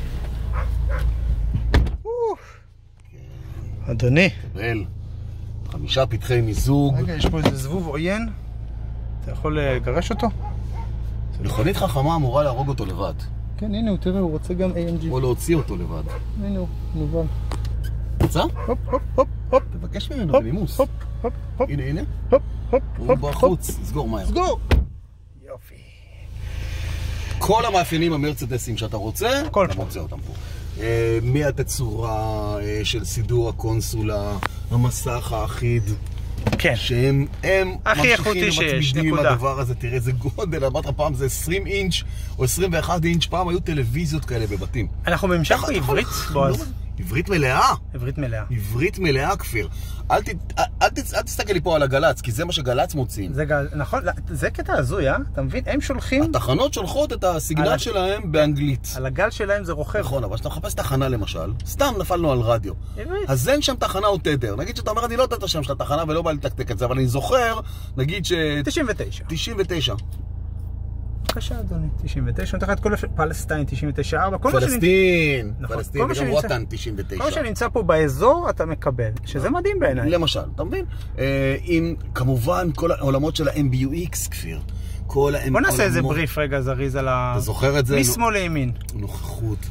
אדוני. קבל. 5 פתחי מיזוג. רגע, יש פה איזה זבוב עוין. אתה יכול לגרש אותו? מכונית חכמה אמורה להרוג אותו לבד. כן, הנה הוא, תראה, הוא רוצה גם AMG. או להוציא אותו לבד. הנה הוא, נובל. יצא? הופ, הופ, הופ, הופ. תבקש ממנו בנימוס. הופ, הופ, הופ. הנה, הנה. הופ, הופ, הוא הופ, בחוץ, סגור מהר. סגור. יופי. כל המאפיינים המרצדסים שאתה רוצה, הכל אתה פה. מוצא אותם פה. מהתצורה של סידור הקונסולה, המסך האחיד, כן. שהם הכי איכותי שיש, מצמידים עם נקודה. הדבר הזה. תראה איזה גודל, אמרת פעם זה 20 אינץ' או 21 אינץ', פעם היו טלוויזיות כאלה בבתים. אנחנו בהמשך בעברית, בועז. עברית מלאה. עברית מלאה. עברית מלאה, כפיר. אל תסתכל לי פה על הגלץ, כי זה מה שגלץ מוציאים. נכון, זה קטע הזוי, אתה מבין? הם שולחים, התחנות שולחות את הסיגנל שלהם באנגלית. על הגל שלהם זה רוכב. נכון, אבל כשאתה מחפש תחנה למשל, סתם נפלנו על רדיו. עברית. אז אין שם תחנה או תדר. נגיד שאתה אומר, אני לא יודע את השם של התחנה ולא בא לתקתק את זה, אבל אני זוכר, נגיד 99. 99. בבקשה, אדוני, 99. נתן לך את כל פלסטיין, 99.4. פלסטין. נכון, פלסטין, כל מה וגם שנמצא- ווטן 99. כל מה שנמצא פה באזור, אתה מקבל. שזה מדהים בעיניי. למשל, אתה מבין? עם כמובן כל העולמות של ה-MBUX, כפיר. כל בוא נעשה איזה בריף רגע זריז על ה... אתה זוכר את זה? משמאל לימין. נוכחות.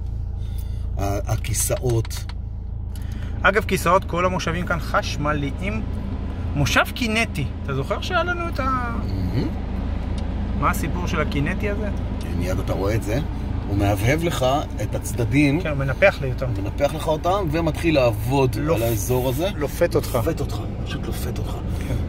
הכיסאות. אגב, כיסאות, כל המושבים כאן חשמליים. מושב קינטי. אתה זוכר שהיה לנו את ה... מה הסיפור של הקינטי הזה? מיד אתה רואה את זה. הוא מהבהב לך את הצדדים. כן, הוא מנפח לי אותם. מנפח לך אותם ומתחיל לעבוד על האזור הזה. לופת אותך. לופת אותך, פשוט לופת אותך.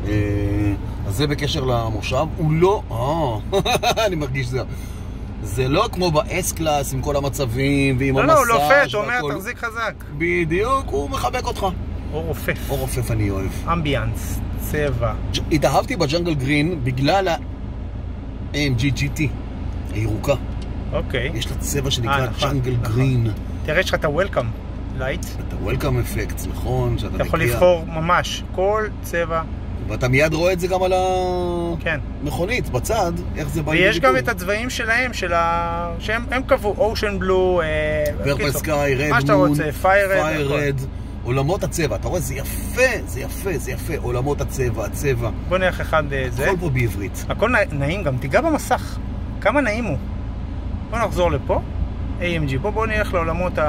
אז זה בקשר למושב. הוא לא... אני מרגיש זה. זה לא כמו ב-S-Class עם כל המצבים ועם המסאז' לא, הוא לופת, הוא אומר, תחזיק חזק. בדיוק, הוא מחבק אותך. או רופף. או רופף אני אוהב. אמביאנס, צבע. התאהבתי בג'נגל גרין בגלל ה-AMG GT, הירוקה. אוקיי. יש לה צבע שנקרא נכון, ג'נגל נכון. גרין. תראה, יש לך את ה-Welcome Light. את ה-Welcome Effect, נכון? אתה יכול לבחור ממש כל צבע. ואתה מיד רואה את זה גם על כן. המכונית, בצד, איך זה בא ויש גם את הצבעים שלהם, שהם קבעו, Ocean Blue, פרפל סקאי, רד מה שאתה מון, רוצה, Fire פייר Red. רד, עולמות הצבע. אתה רואה, זה יפה, זה יפה, זה יפה. עולמות הצבע, הצבע. בוא נלך אחד זה. הכל פה בעברית. הכל נעים גם, תיגע במסך. כמה נעים הוא. בוא נחזור לפה. AMG, בוא נלך לעולמות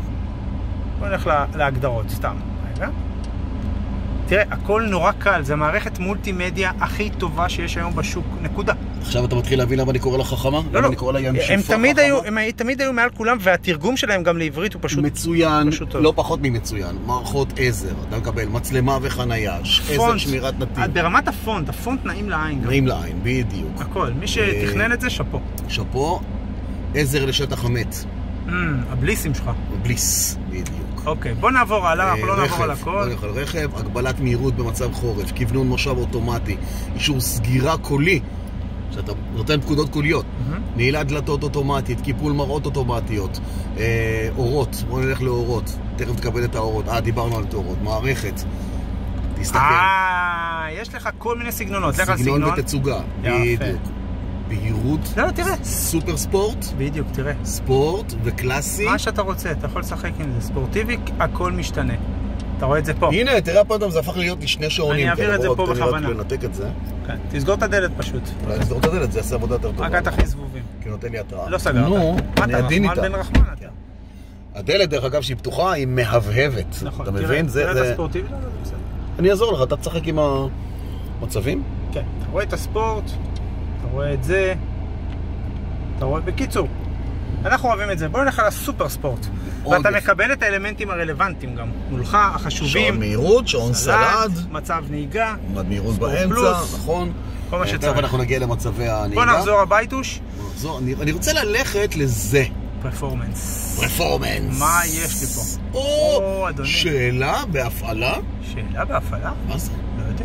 בוא נלך להגדרות, סתם. רגע. תראה, הכל נורא קל, זה מערכת מולטימדיה הכי טובה שיש היום בשוק, נקודה. עכשיו אתה מתחיל להבין למה אני קורא לה חכמה? לא, למה אני קורא לה ים הם שפע תמיד היו מעל כולם, והתרגום שלהם גם לעברית הוא פשוט... מצוין, פשוט טוב. לא פחות ממצוין. מערכות עזר, אתה מקבל מצלמה וחנייה, עזר שמירת נתיב. ברמת הפונט נעים לעין גם. נעים לעין, בדיוק. הכל, מי שתכנן את זה, שפו. שפו, עזר לשטח המת. הבליסים שלך. בליס, בדיוק. אוקיי, בוא נעבור הלאה, אנחנו לא נעבור על הכל. רכב, הגבלת מהירות במצב חורף, כיוונון מושב אוטומטי, אישור סגירה קולי, שאתה נותן פקודות קוליות, נעילת דלתות אוטומטית, קיפול מראות אוטומטיות, אורות, בוא נלך לאורות, תכף תקבל את האורות, דיברנו על אורות, מערכת, תסתכל. יש לך כל מיני סגנונות, לך על סגנון סגנון. ותצוגה, בדיוק. בהירות, לא, תראה. סופר ספורט, בדיוק, תראה. ספורט וקלאסי. מה שאתה רוצה, אתה יכול לשחק עם זה. ספורטיבי, הכל משתנה. אתה רואה את זה פה. הנה, תראה הפעם, זה הפך להיות לי שני שעונים. אני אעביר את זה פה בכוונה. תן לי לנתק את זה. כן. תסגור את הדלת פשוט. אולי נסגור את הדלת, זה יעשה עבודה יותר טובה. רק אל תכניס זבובים. כי נותן לי התראה. לא סגרת. נו, מה אני אתה, עדין רחמן איתה. בן רחמן אתה. הדלת, דרך אגב, שהיא פתוחה, היא מהבהבת. נכון. אתה מבין? תראה את הספורטיבי, לא, זה בסדר. אני אעזור לך, אתה תשחק עם המצבים? כן. אתה רואה את הספורט, אתה רואה את זה, אתה רואה... בקיצור, אנחנו אוהבים את זה. בואו נלך על הסופר ספורט. ואתה מקבל את האלמנטים הרלוונטיים גם. מולך, החשובים. שעון מהירות, שעון סלד. מצב נהיגה. מהירות באמצע, נכון. כל מה שצריך. אנחנו נגיע למצבי הנהיגה. בוא נחזור הביתוש. אני רוצה ללכת לזה. פרפורמנס. פרפורמנס. מה יש לי פה? או, אדוני. שאלה בהפעלה? שאלה בהפעלה? מה זה? לא יודע.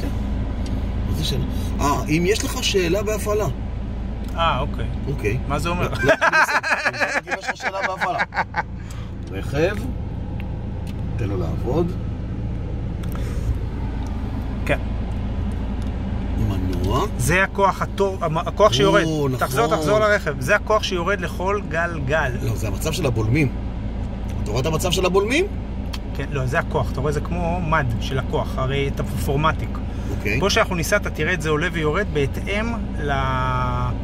מה זה שאלה? אם יש לך שאלה בהפעלה. אוקיי. אוקיי. מה זה אומר? אם יש לך שאלה בהפעלה. רכב, תן לו לעבוד. כן. מנוע. זה הכוח שיורד. נכון. תחזור לרכב. זה הכוח שיורד לכל גלגל. לא, זה המצב של הבולמים. אתה רואה את המצב של הבולמים? כן, לא, זה הכוח. אתה רואה, זה כמו מד של הכוח. הרי את הפורמטיק. אוקיי. בוא שאנחנו ניסע, אתה תראה את זה עולה ויורד בהתאם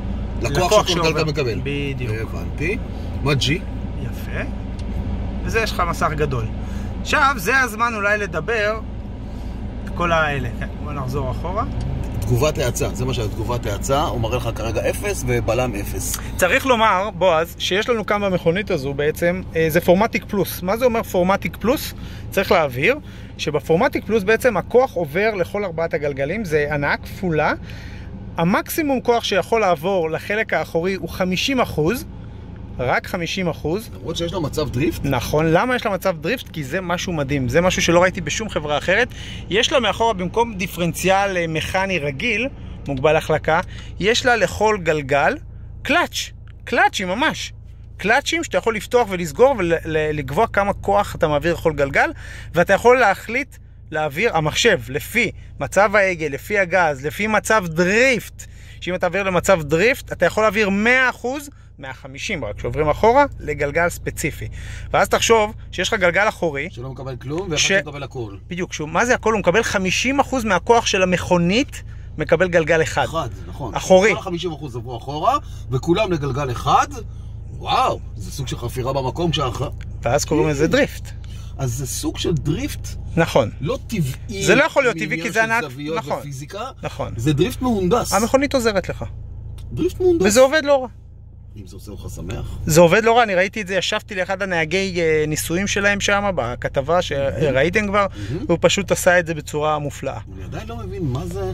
לקוח שכל גלגל מקבל. בדיוק. הבנתי. מה G? יפה. וזה יש לך מסך גדול. עכשיו, זה הזמן אולי לדבר כל האלה. כן, בוא נחזור אחורה. תגובת האצה, זה מה שתגובת האצה, הוא מראה לך כרגע 0 ובלם 0. צריך לומר, בועז, שיש לנו כאן במכונית הזו בעצם, זה פורמטיק פלוס. מה זה אומר פורמטיק פלוס? צריך להבהיר שבפורמטיק פלוס בעצם הכוח עובר לכל 4 הגלגלים, זה הנעה כפולה. המקסימום כוח שיכול לעבור לחלק האחורי הוא 50%, רק 50%. למרות שיש לו מצב דריפט? נכון, למה יש לה מצב דריפט? כי זה משהו מדהים, זה משהו שלא ראיתי בשום חברה אחרת. יש לה מאחורה במקום דיפרנציאל מכני רגיל, מוגבל החלקה, יש לה לכל גלגל קלאץ', קלאצ'ים ממש. קלאצ'ים שאתה יכול לפתוח ולסגור ולקבוע כמה כוח אתה מעביר לכל גלגל, ואתה יכול להחליט להעביר, המחשב, לפי מצב העגל, לפי הגז, לפי מצב דריפט, שאם אתה עביר למצב דריפט, אתה יכול להעביר 100%, 150 רק שעוברים אחורה לגלגל ספציפי. ואז תחשוב שיש לך גלגל אחורי שלא מקבל כלום ואחר מקבל הכל. בדיוק, מה זה הכל? הוא מקבל 50% מהכוח של המכונית, מקבל גלגל אחד. נכון. אחורי. כל 50% עברו אחורה וכולם לגלגל אחד. וואו, זה סוג של חפירה במקום שאחר. ואז קוראים לזה דריפט. אז זה סוג של דריפט. נכון. לא טבעי. זה לא יכול להיות טבעי כי זה ענק. נכון. ופיזיקה. נכון. זה דריפט מהונדס. המכונית עוזרת לך. דריפט מהונדס. וזה עובד לא רע. אם זה עושה לך שמח. זה עובד לא רע, אני ראיתי את זה, ישבתי לאחד הנהגי ניסויים שלהם שם, בכתבה שראיתם כבר, והוא פשוט עשה את זה בצורה מופלאה. אני עדיין לא מבין מה זה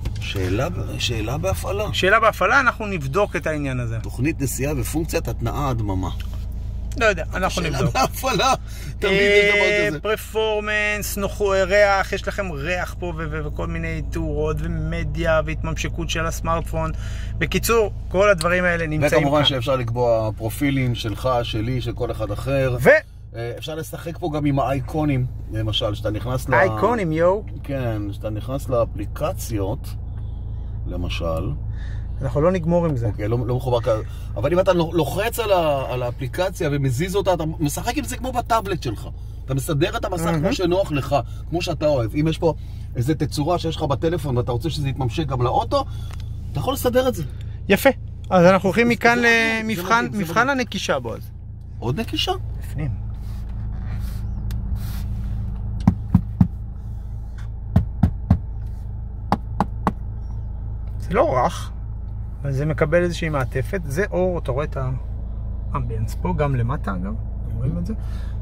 שאלה בהפעלה. שאלה בהפעלה, אנחנו נבדוק את העניין הזה. תוכנית נסיעה ופונקציית התנאה הדממה. לא יודע, אנחנו נבדוק. שאלה בהפעלה, תמיד יש דבר כזה. פרפורמנס, ריח, יש לכם ריח פה וכל מיני תאורות ומדיה והתממשקות של הסמארטפון. בקיצור, כל הדברים האלה נמצאים כאן. וכמובן שאפשר לקבוע פרופילים שלך, שלי, של כל אחד אחר. אפשר לשחק פה גם עם האייקונים, למשל, שאתה נכנס אייקונים, יו. כן, שאתה נכנס לאפליקציות, למשל. אנחנו לא נגמור עם זה. אוקיי, לא מחובר כזה. אבל אם אתה לוחץ על האפליקציה ומזיז אותה, אתה משחק עם זה כמו בטאבלט שלך. אתה מסדר את המסך כמו שנוח לך, כמו שאתה אוהב. אם יש פה איזו תצורה שיש לך בטלפון ואתה רוצה שזה יתממשק גם לאוטו, אתה יכול לסדר את זה. יפה. אז אנחנו הולכים מכאן למבחן הנקישה, בועז. עוד נקישה? בפנים. זה לא רך. אבל זה מקבל איזושהי מעטפת, זה אור, אתה רואה את האמביאנס פה, גם למטה אגב, רואים את זה.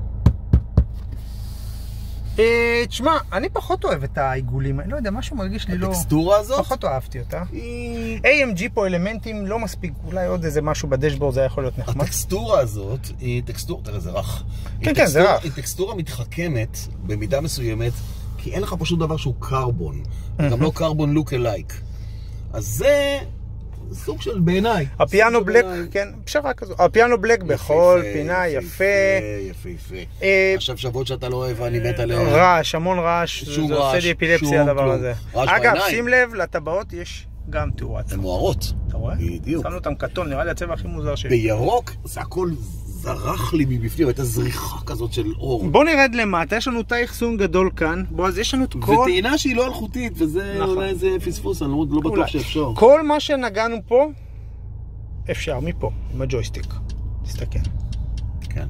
תשמע, אני פחות אוהב את העיגולים, אני לא יודע, משהו מרגיש לי לא... הטקסטורה הזאת? פחות אהבתי אותה. AMG פה אלמנטים לא מספיק, אולי עוד איזה משהו בדשבורד זה יכול להיות נחמד. הטקסטורה הזאת היא טקסטורה, תראה זה רך. כן, זה רך. היא טקסטורה מתחכמת במידה מסוימת, כי אין לך פשוט דבר שהוא קרבון, גם לא קרבון לוק אלייק. אז זה... סוג של בעיניי. הפיאנו בלק, כן, פשרה כזו. הפיאנו בלק בכל פינה, יפה. יפה. עכשיו שבועות שאתה לא אוהב, אני מת עליהם. רעש, המון רעש. זה עושה לי אפילפסיה הדבר הזה. אגב, שים לב, לטבעות יש גם תאורת. הן מוארות. אתה רואה? בדיוק. שמנו אותם קטון, נראה לי הצבע הכי מוזר שלי. בירוק זה הכל זרח לי מבפנים, הייתה זריחה כזאת של אור. בוא נרד למטה, יש לנו תא אחסון גדול כאן. בוא, אז יש לנו את כל... וטעינה שהיא לא אלחוטית, וזה אולי איזה פספוס, אני לא בטוח שאפשר. כל מה שנגענו פה, אפשר מפה, עם הג'ויסטיק. תסתכל. כן.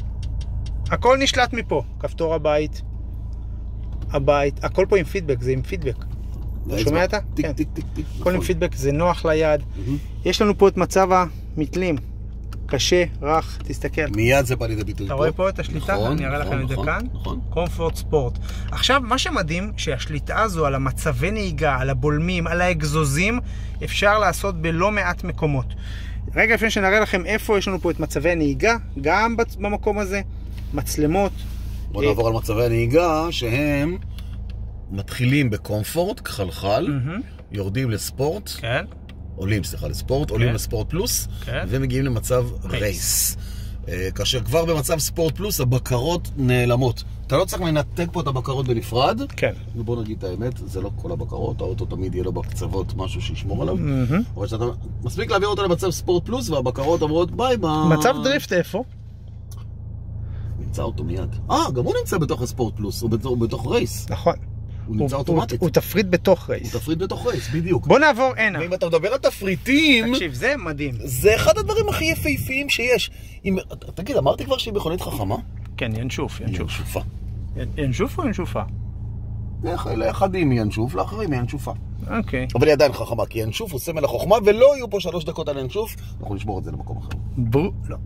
הכל נשלט מפה. כפתור הבית, הכל פה עם פידבק, זה עם פידבק. שומע אתה? טיק, טיק, טיק, טיק. הכל עם פידבק, זה נוח ליד. יש לנו פה את מצב המתלים. קשה, רך, תסתכל. מיד זה בא לידי ביטוי פה. אתה רואה פה את השליטה? אני אראה לכם את זה כאן. קומפורט ספורט. עכשיו, מה שמדהים, שהשליטה הזו על המצבי נהיגה, על הבולמים, על האגזוזים, אפשר לעשות בלא מעט מקומות. רגע לפני שנראה לכם איפה יש לנו פה את מצבי הנהיגה, גם במקום הזה, מצלמות. בוא נעבור על מצבי הנהיגה, שהם מתחילים בקומפורט, חלחל, יורדים לספורט. כן. עולים לספורט, עולים לספורט פלוס, ומגיעים למצב רייס. כאשר כבר במצב ספורט פלוס, הבקרות נעלמות. אתה לא צריך לנתק פה את הבקרות בנפרד. כן. ובוא נגיד את האמת, זה לא כל הבקרות, האוטו תמיד יהיה לו בקצוות משהו שישמור עליו. אבל שאתה מספיק להעביר אותו למצב ספורט פלוס, והבקרות אומרות ביי ביי. מצב דריפט איפה? נמצא אותו מיד. גם הוא נמצא בתוך הספורט פלוס, או בתוך רייס. נכון. הוא נמצא אוטומטית. הוא תפריט בתוך רייס. הוא תפריט בתוך רייס, בדיוק. בוא נעבור הנה. ואם אתה מדבר על תפריטים... תקשיב, זה מדהים. זה אחד הדברים הכי יפהפיים שיש. תגיד, אמרתי כבר שהיא מכונית חכמה? כן, ינשוף. ינשופה. ינשוף או ינשופה? לאחדים ינשוף, לאחרים ינשופה. אוקיי. אבל היא עדיין חכמה, כי ינשוף הוא סמל החוכמה, ולא יהיו פה 3 דקות על ינשוף, אנחנו נשמור את זה למקום אחר. לא.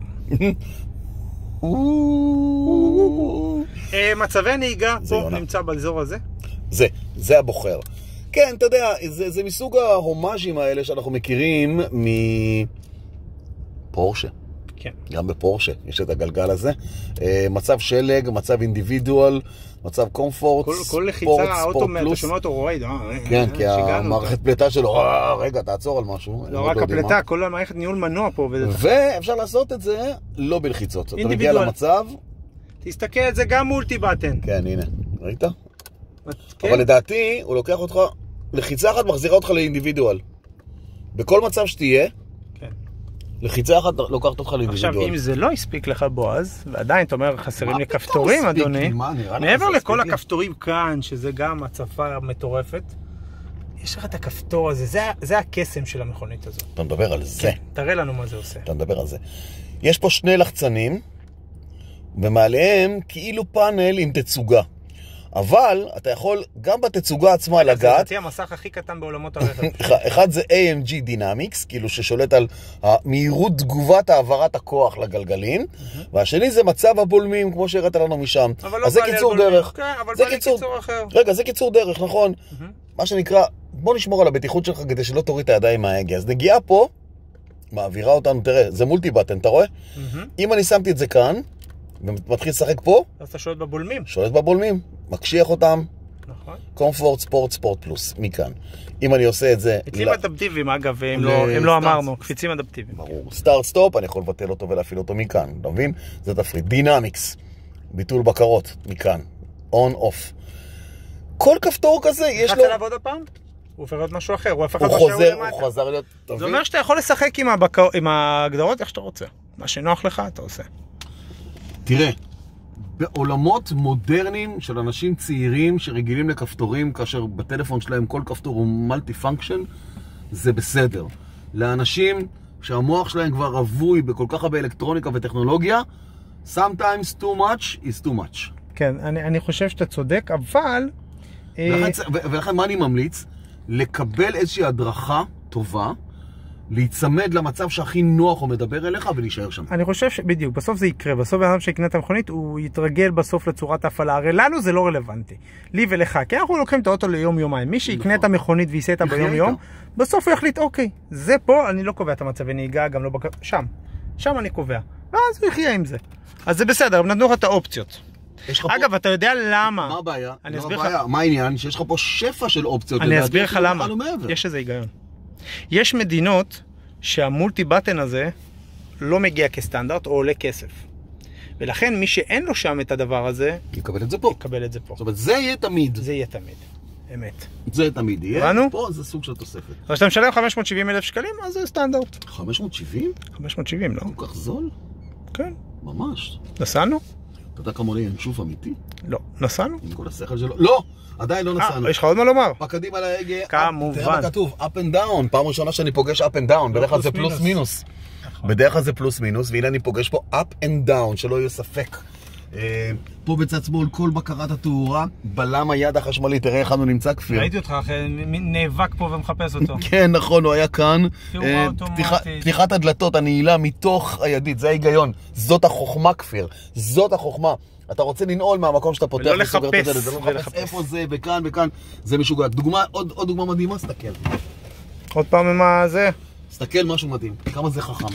מצבי נהיגה פה נמצא באזור הזה? זה הבוחר. כן, אתה יודע, זה מסוג ההומאז'ים האלה שאנחנו מכירים מפורשה. כן. גם בפורשה יש את הגלגל הזה. מצב שלג, מצב אינדיבידואל, מצב קומפורט, כל לחיצה, האוטו, אתה שומע אותו רועד. כן, כי המערכת פליטה שלו, רגע, תעצור על משהו. לא רק הפליטה, כל המערכת ניהול מנוע פה. ואפשר לעשות את זה לא בלחיצות. אתה מגיע למצב... תסתכל את זה גם מולטי בטן. כן, הנה. ראית? אבל לדעתי, הוא לוקח אותך, לחיצה אחת מחזירה אותך לאינדיבידואל. בכל מצב שתהיה, לחיצה אחת לוקחת אותך לאינדיבידואל. עכשיו, אם זה לא הספיק לך בועז, ועדיין אתה אומר, חסרים לי כפתורים, אדוני, מעבר לכל הכפתורים כאן, שזה גם הצפה מטורפת, יש לך את הכפתור הזה, זה הקסם של המכונית הזאת. אתה מדבר על זה. תראה לנו מה זה עושה. אתה מדבר על זה. יש פה 2 לחצנים, ומעליהם כאילו פאנל עם תצוגה. אבל אתה יכול גם בתצוגה עצמה לגעת. זה לדעתי המסך הכי קטן בעולמות הרכב. אחד זה AMG Dynamics, כאילו ששולט על מהירות תגובת העברת הכוח לגלגלים, והשני זה מצב הבולמים, כמו שהראית לנו משם. אז זה קיצור דרך. אבל בא לי קיצור אחר. רגע, זה קיצור דרך, נכון. מה שנקרא, בוא נשמור על הבטיחות שלך כדי שלא תוריד את הידיים מההגה. אז נגיעה פה, מעבירה אותנו, תראה, זה מולטי בטן, אתה רואה? אם אני שמתי את זה כאן, ומתחיל לשחק פה, אז אתה שולט בבולמים. שולט בבולמים, מקשיח אותם. נכון. קומפורט, ספורט, ספורט פלוס, מכאן. אם אני עושה את זה... קפיצים אדפטיביים, אגב, הם לא אמרנו, קפיצים אדפטיביים. ברור. סטארט סטופ, אני יכול לבטל אותו ולהפעיל אותו מכאן, אתה מבין? זה תפריט. דינמיקס, ביטול בקרות, מכאן. און, אוף. כל כפתור כזה יש לו... חצה לעבוד הפעם? הוא הופך להיות משהו אחר, הוא חוזר להיות... זה אומר שאתה יכול לשחק עם ההגדרות איך שאתה רוצה. מה שנוח לך, אתה עושה. תראה, בעולמות מודרניים של אנשים צעירים שרגילים לכפתורים, כאשר בטלפון שלהם כל כפתור הוא מולטי פונקשן, זה בסדר. לאנשים שהמוח שלהם כבר רבוי בכל כך הרבה אלקטרוניקה וטכנולוגיה, sometimes too much is too much. כן, אני חושב שאתה צודק, אבל... ולכן מה אני ממליץ? לקבל איזושהי הדרכה טובה, להיצמד למצב שהכי נוח הוא מדבר אליך ולהישאר שם. אני חושב שבדיוק, בסוף זה יקרה. בסוף האדם שיקנה את המכונית, הוא יתרגל בסוף לצורת ההפעלה. הרי לנו זה לא רלוונטי. לי ולך. כי אנחנו לוקחים את האוטו ליום-יומיים. מי שיקנה את המכונית וייסע אותה ביום-יום, בסוף הוא יחליט, אוקיי, זה פה, אני לא קובע את המצבי נהיגה, גם לא שם. שם אני קובע. ואז הוא יחיה עם זה. אז זה בסדר, הם נתנו לך את האופציות. אגב, אתה יודע למה? מה הבעיה? מה העניין? שיש לך פה שפע של אופציות. אני אסביר לך למה. יש איזה היגיון. יש מדינות שהמולטי בטן הזה לא מגיע כסטנדרט או עולה כסף. ולכן מי שאין לו שם את הדבר הזה, יקבל את זה פה. יקבל את זה פה. זאת אומרת, זה יהיה תמיד. זה יהיה תמיד. אמת. זה תמיד יהיה. ראינו? פה זה סוג של תוספת. אז כשאתה משלם 570,000 שקלים, אז זה סטנדרט. 570? 570, לא? כל כך זול? כן. ממש. נסענו? אתה יודע כמה עולה ינשוף אמיתי? לא. נסענו? עם כל השכל שלו? לא! עדיין לא נסענו. יש לך עוד מה לומר? פקדים על ההגה. כמובן. תראה מה כתוב, up and down. פעם ראשונה שאני פוגש up and down. בדרך כלל זה פלוס מינוס. בדרך כלל זה פלוס מינוס, והנה אני פוגש פה up and down, שלא יהיה ספק. פה בצד שמאל כל בקרת התאורה, בלם היד החשמלי, תראה איך אנו נמצא כפיר. ראיתי אותך, נאבק פה ומחפש אותו. כן, נכון, הוא היה כאן. פתיחת הדלתות, הנעילה מתוך הידית, זה ההיגיון. זאת החוכמה כפיר, זאת החוכמה. אתה רוצה לנעול מהמקום שאתה פותח וסוגר את הדלת, זה לא לחפש איפה זה, וכאן וכאן, זה משוגע. דוגמה, עוד דוגמה מדהימה, סתכל. עוד פעם עם זה? סתכל משהו מדהים, כמה זה חכם.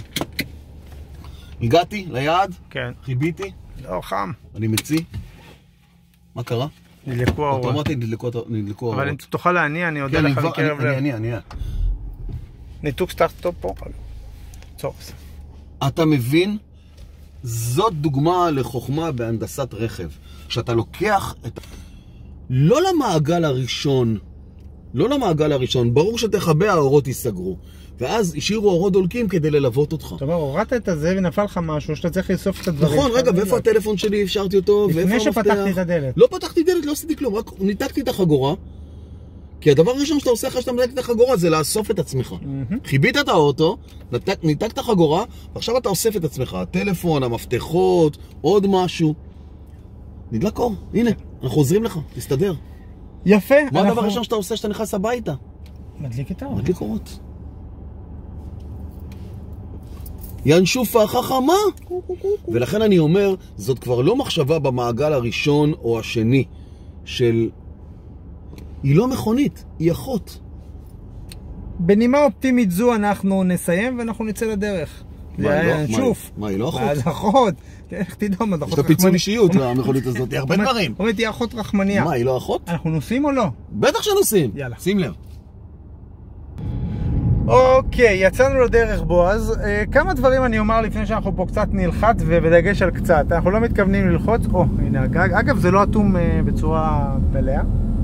הגעתי ליעד, כן. חיביתי. לא, חם. אני מציא. מה קרה? נדלקו האורות. אוטומטית נדלקו האורות. אבל אם תוכל להניע, אני אודה לך מקרב לב. אני. ניתוק סטארט-סטופ פה. צורס. אתה מבין? זאת דוגמה לחוכמה בהנדסת רכב. שאתה לוקח את... לא למעגל הראשון, לא למעגל הראשון. ברור שתחבא, האורות ייסגרו. ואז השאירו אורות דולקים כדי ללוות אותך. זאת אומרת, הורדת את הזה ונפל לך משהו, שאתה צריך לאסוף את הדברים. נכון, רגע, ואיפה הטלפון שלי? אפשרתי אותו, לפני שפתחתי את הדלת. לא פתחתי דלת, לא עשיתי כלום, רק ניתקתי את החגורה. כי הדבר הראשון שאתה עושה לך שאתה מנתק את החגורה זה לאסוף את עצמך. חיבית את האוטו, ניתק את החגורה, ועכשיו אתה אוסף את עצמך. הטלפון, המפתחות, עוד משהו. נדלק אור, הנה, אנחנו עוזרים לך, תסתדר. יפה. מה הדבר הראשון שאתה עושה שאתה נכנס הביתה? מדליק את האור. מדליק אורות. ינשופה חכמה. ולכן אני אומר, זאת כבר לא מחשבה במעגל הראשון או השני של... היא לא מכונית, היא אחות. בנימה אופטימית זו אנחנו נסיים ואנחנו נצא לדרך. מה, היא לא אחות? אחות. איך תדעו מה זה אחות רחמניה? יש לה פיצול אישיות למכונית הזאת, הרבה דברים. אומרת, היא אחות רחמניה. מה, היא לא אחות? אנחנו נוסעים או לא? בטח שנוסעים. יאללה. שים לב. אוקיי, יצאנו לדרך בועז. כמה דברים אני אומר לפני שאנחנו פה קצת נלחץ ובדגש על קצת. אנחנו לא מתכוונים ללחוץ. הנה הגג. אגב, זה לא אטום בצורה מלאה.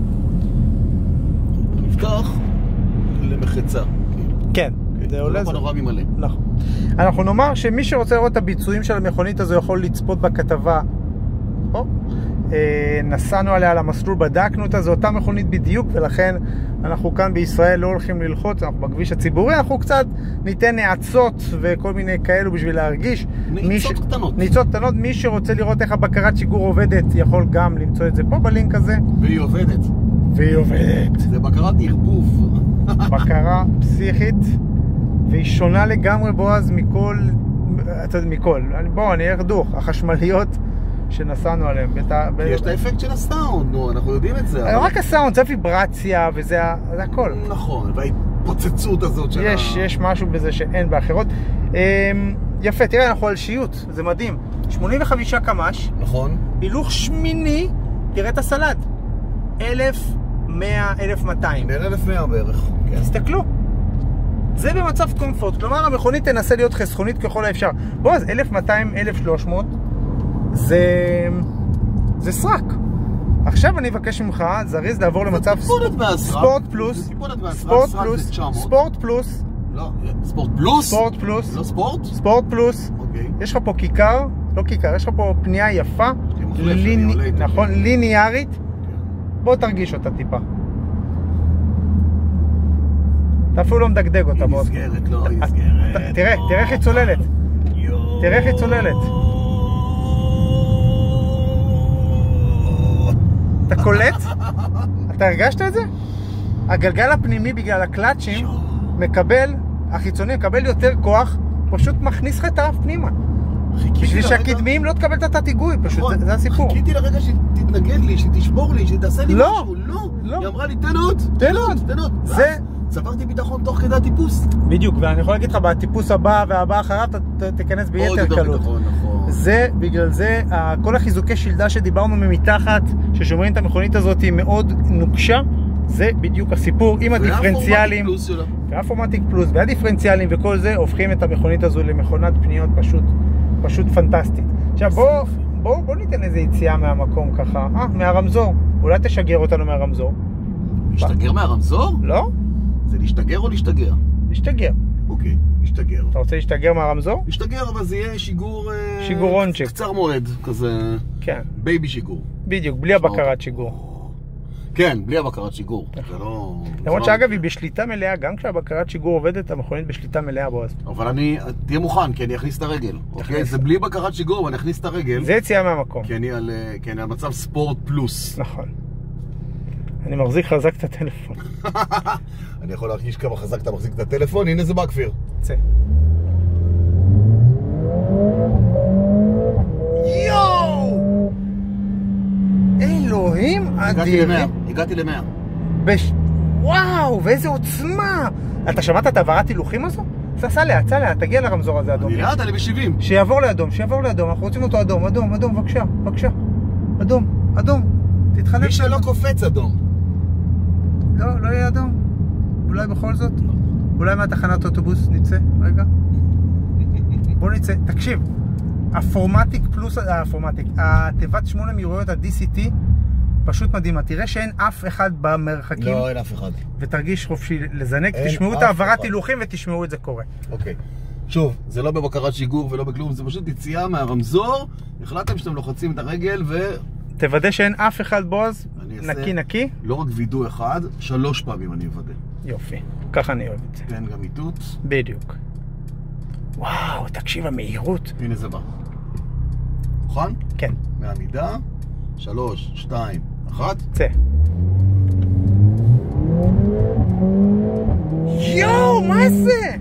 נפתח למחצה. כן. זה לא פנורמי מלא. נכון. אנחנו נאמר שמי שרוצה לראות את הביצועים של המכונית הזו יכול לצפות בכתבה. פה. נסענו עליה למסלול, בדקנו אותה, זו אותה מכונית בדיוק, ולכן אנחנו כאן בישראל לא הולכים ללחוץ, אנחנו בכביש הציבורי, אנחנו קצת ניתן נעצות וכל מיני כאלו בשביל להרגיש. נעצות קטנות. נעצות קטנות, מי שרוצה לראות איך הבקרת שיגור עובדת יכול גם למצוא את זה פה בלינק הזה. והיא עובדת. והיא עובדת. זה בקרת ערבוב. בקרה פסיכית, והיא שונה לגמרי בועז מכל, בואו אני ארדוך, החשמליות שנסענו עליהם. יש את האפקט של הסאונד, אנחנו יודעים את זה. רק הסאונד, זה ויברציה וזה הכל. נכון, וההתפוצצות הזאת של יש משהו בזה שאין באחרות. יפה, תראה, אנחנו על שיוט, זה מדהים. 85 קמ"ש. נכון. הילוך שמיני, תראה את הסלד. 1100, 1200. 1100 בערך. תסתכלו. זה במצב קומפורט, כלומר המכונית תנסה להיות חסכונית ככל האפשר. בוא, אז 1200, 1300 זה סרק. עכשיו אני אבקש ממך, זריז, לעבור למצב ספורט פלוס. ספורט פלוס. לא, ספורט פלוס? ספורט פלוס. לא ספורט? ספורט פלוס. יש לך פה כיכר, לא כיכר, יש לך פה פנייה יפה, נכון, ליניארית. בוא תרגיש אותה טיפה. אתה אפילו לא מדגדג אותה. היא נסגרת, לא, היא נסגרת. תראה איך היא צוללת. תראה איך היא צוללת. אתה קולט? אתה הרגשת את זה? הגלגל הפנימי בגלל הקלאצ'ים מקבל, החיצוני מקבל יותר כוח, פשוט מכניס לך את האף פנימה. בשביל שהקדמיים לא תקבל את התיגוי, פשוט, זה הסיפור. חיכיתי לרגע שתתנגד לי, שתשבור לי, שתעשה לי משהו. לא. היא אמרה לי, תן עוד. זה... צברתי ביטחון תוך כדי הטיפוס. בדיוק, ואני יכול להגיד לך, בטיפוס הבא והבא אחריו, אתה תיכנס ביתר קלות. זה, בגלל זה, כל החיזוקי שלדה שדיברנו ממתחת, ששומרים את המכונית הזאת היא מאוד נוקשה, זה בדיוק הסיפור עם הדיפרנציאלים. והפורמטיק פלוס, והדיפרנציאלים וכל זה, הופכים את המכונית הזו למכונת פניות פשוט פנטסטית. עכשיו בואו ניתן איזה יציאה מהמקום ככה, מהרמזור. אולי תשגר אותנו מהרמזור. להשתגר מהרמזור? לא? זה להשתגר או להשתגר? להשתגר. אוקיי, להשתגר. אתה רוצה להשתגר מהרמזור? להשתגר, אבל זה יהיה שיגורונצ'ק. קצר מועד, כזה... כן. בייבי שיגור. בדיוק, בלי הבקרת שיגור. כן, בלי הבקרת שיגור. זה לא... למרות שאגב היא בשליטה מלאה, גם כשהבקרת שיגור עובדת, המכונית בשליטה מלאה בועז. אבל תהיה מוכן, כי אני אכניס את הרגל. אוקיי? זה בלי בקרת שיגור, ואני אכניס את הרגל. זה יציאה מהמקום. כי אני על מצב ספורט פלוס. נכון. אני מחזיק חזק את הטלפון. אני יכול להרגיש כמה חזק אתה מחזיק את הטלפון, הנה זה בא כפיר. צא. יואו! אלוהים אדירים. הגעתי ל-100. וואו, ואיזה עוצמה! אתה שמעת את העברת הילוכים הזו? סע לאט, תגיע לרמזור הזה אדום. אני לאט, אני ב-70. שיעבור לאדום, אנחנו רוצים אותו אדום, בבקשה. אדום. תתחלק. מי שלא קופץ אדום. לא יהיה אדום. אולי בכל זאת? אולי מהתחנת אוטובוס נצא? רגע. בוא נצא. תקשיב. הפורמטיק פלוס, התיבת 8 מהירויות, ה-DCT, פשוט מדהימה. תראה שאין אף אחד במרחקים. לא, אין אף אחד. ותרגיש חופשי לזנק. תשמעו את העברת הילוכים ותשמעו את זה קורה. אוקיי. שוב, זה לא בבקרת שיגור ולא בכלום, זה פשוט יציאה מהרמזור. החלטתם שאתם לוחצים את הרגל תוודא שאין אף אחד בוז, נקי נקי. לא רק וידוא אחד, 3 פעמים אני אוודא. יופי, ככה אני אוהב את זה. תן גם איתות. בדיוק. וואו, תקשיב, המהירות. הנה זה בא. מוכן? כן. מעמידה, 3, 2, 1. צא. יואו, מה זה?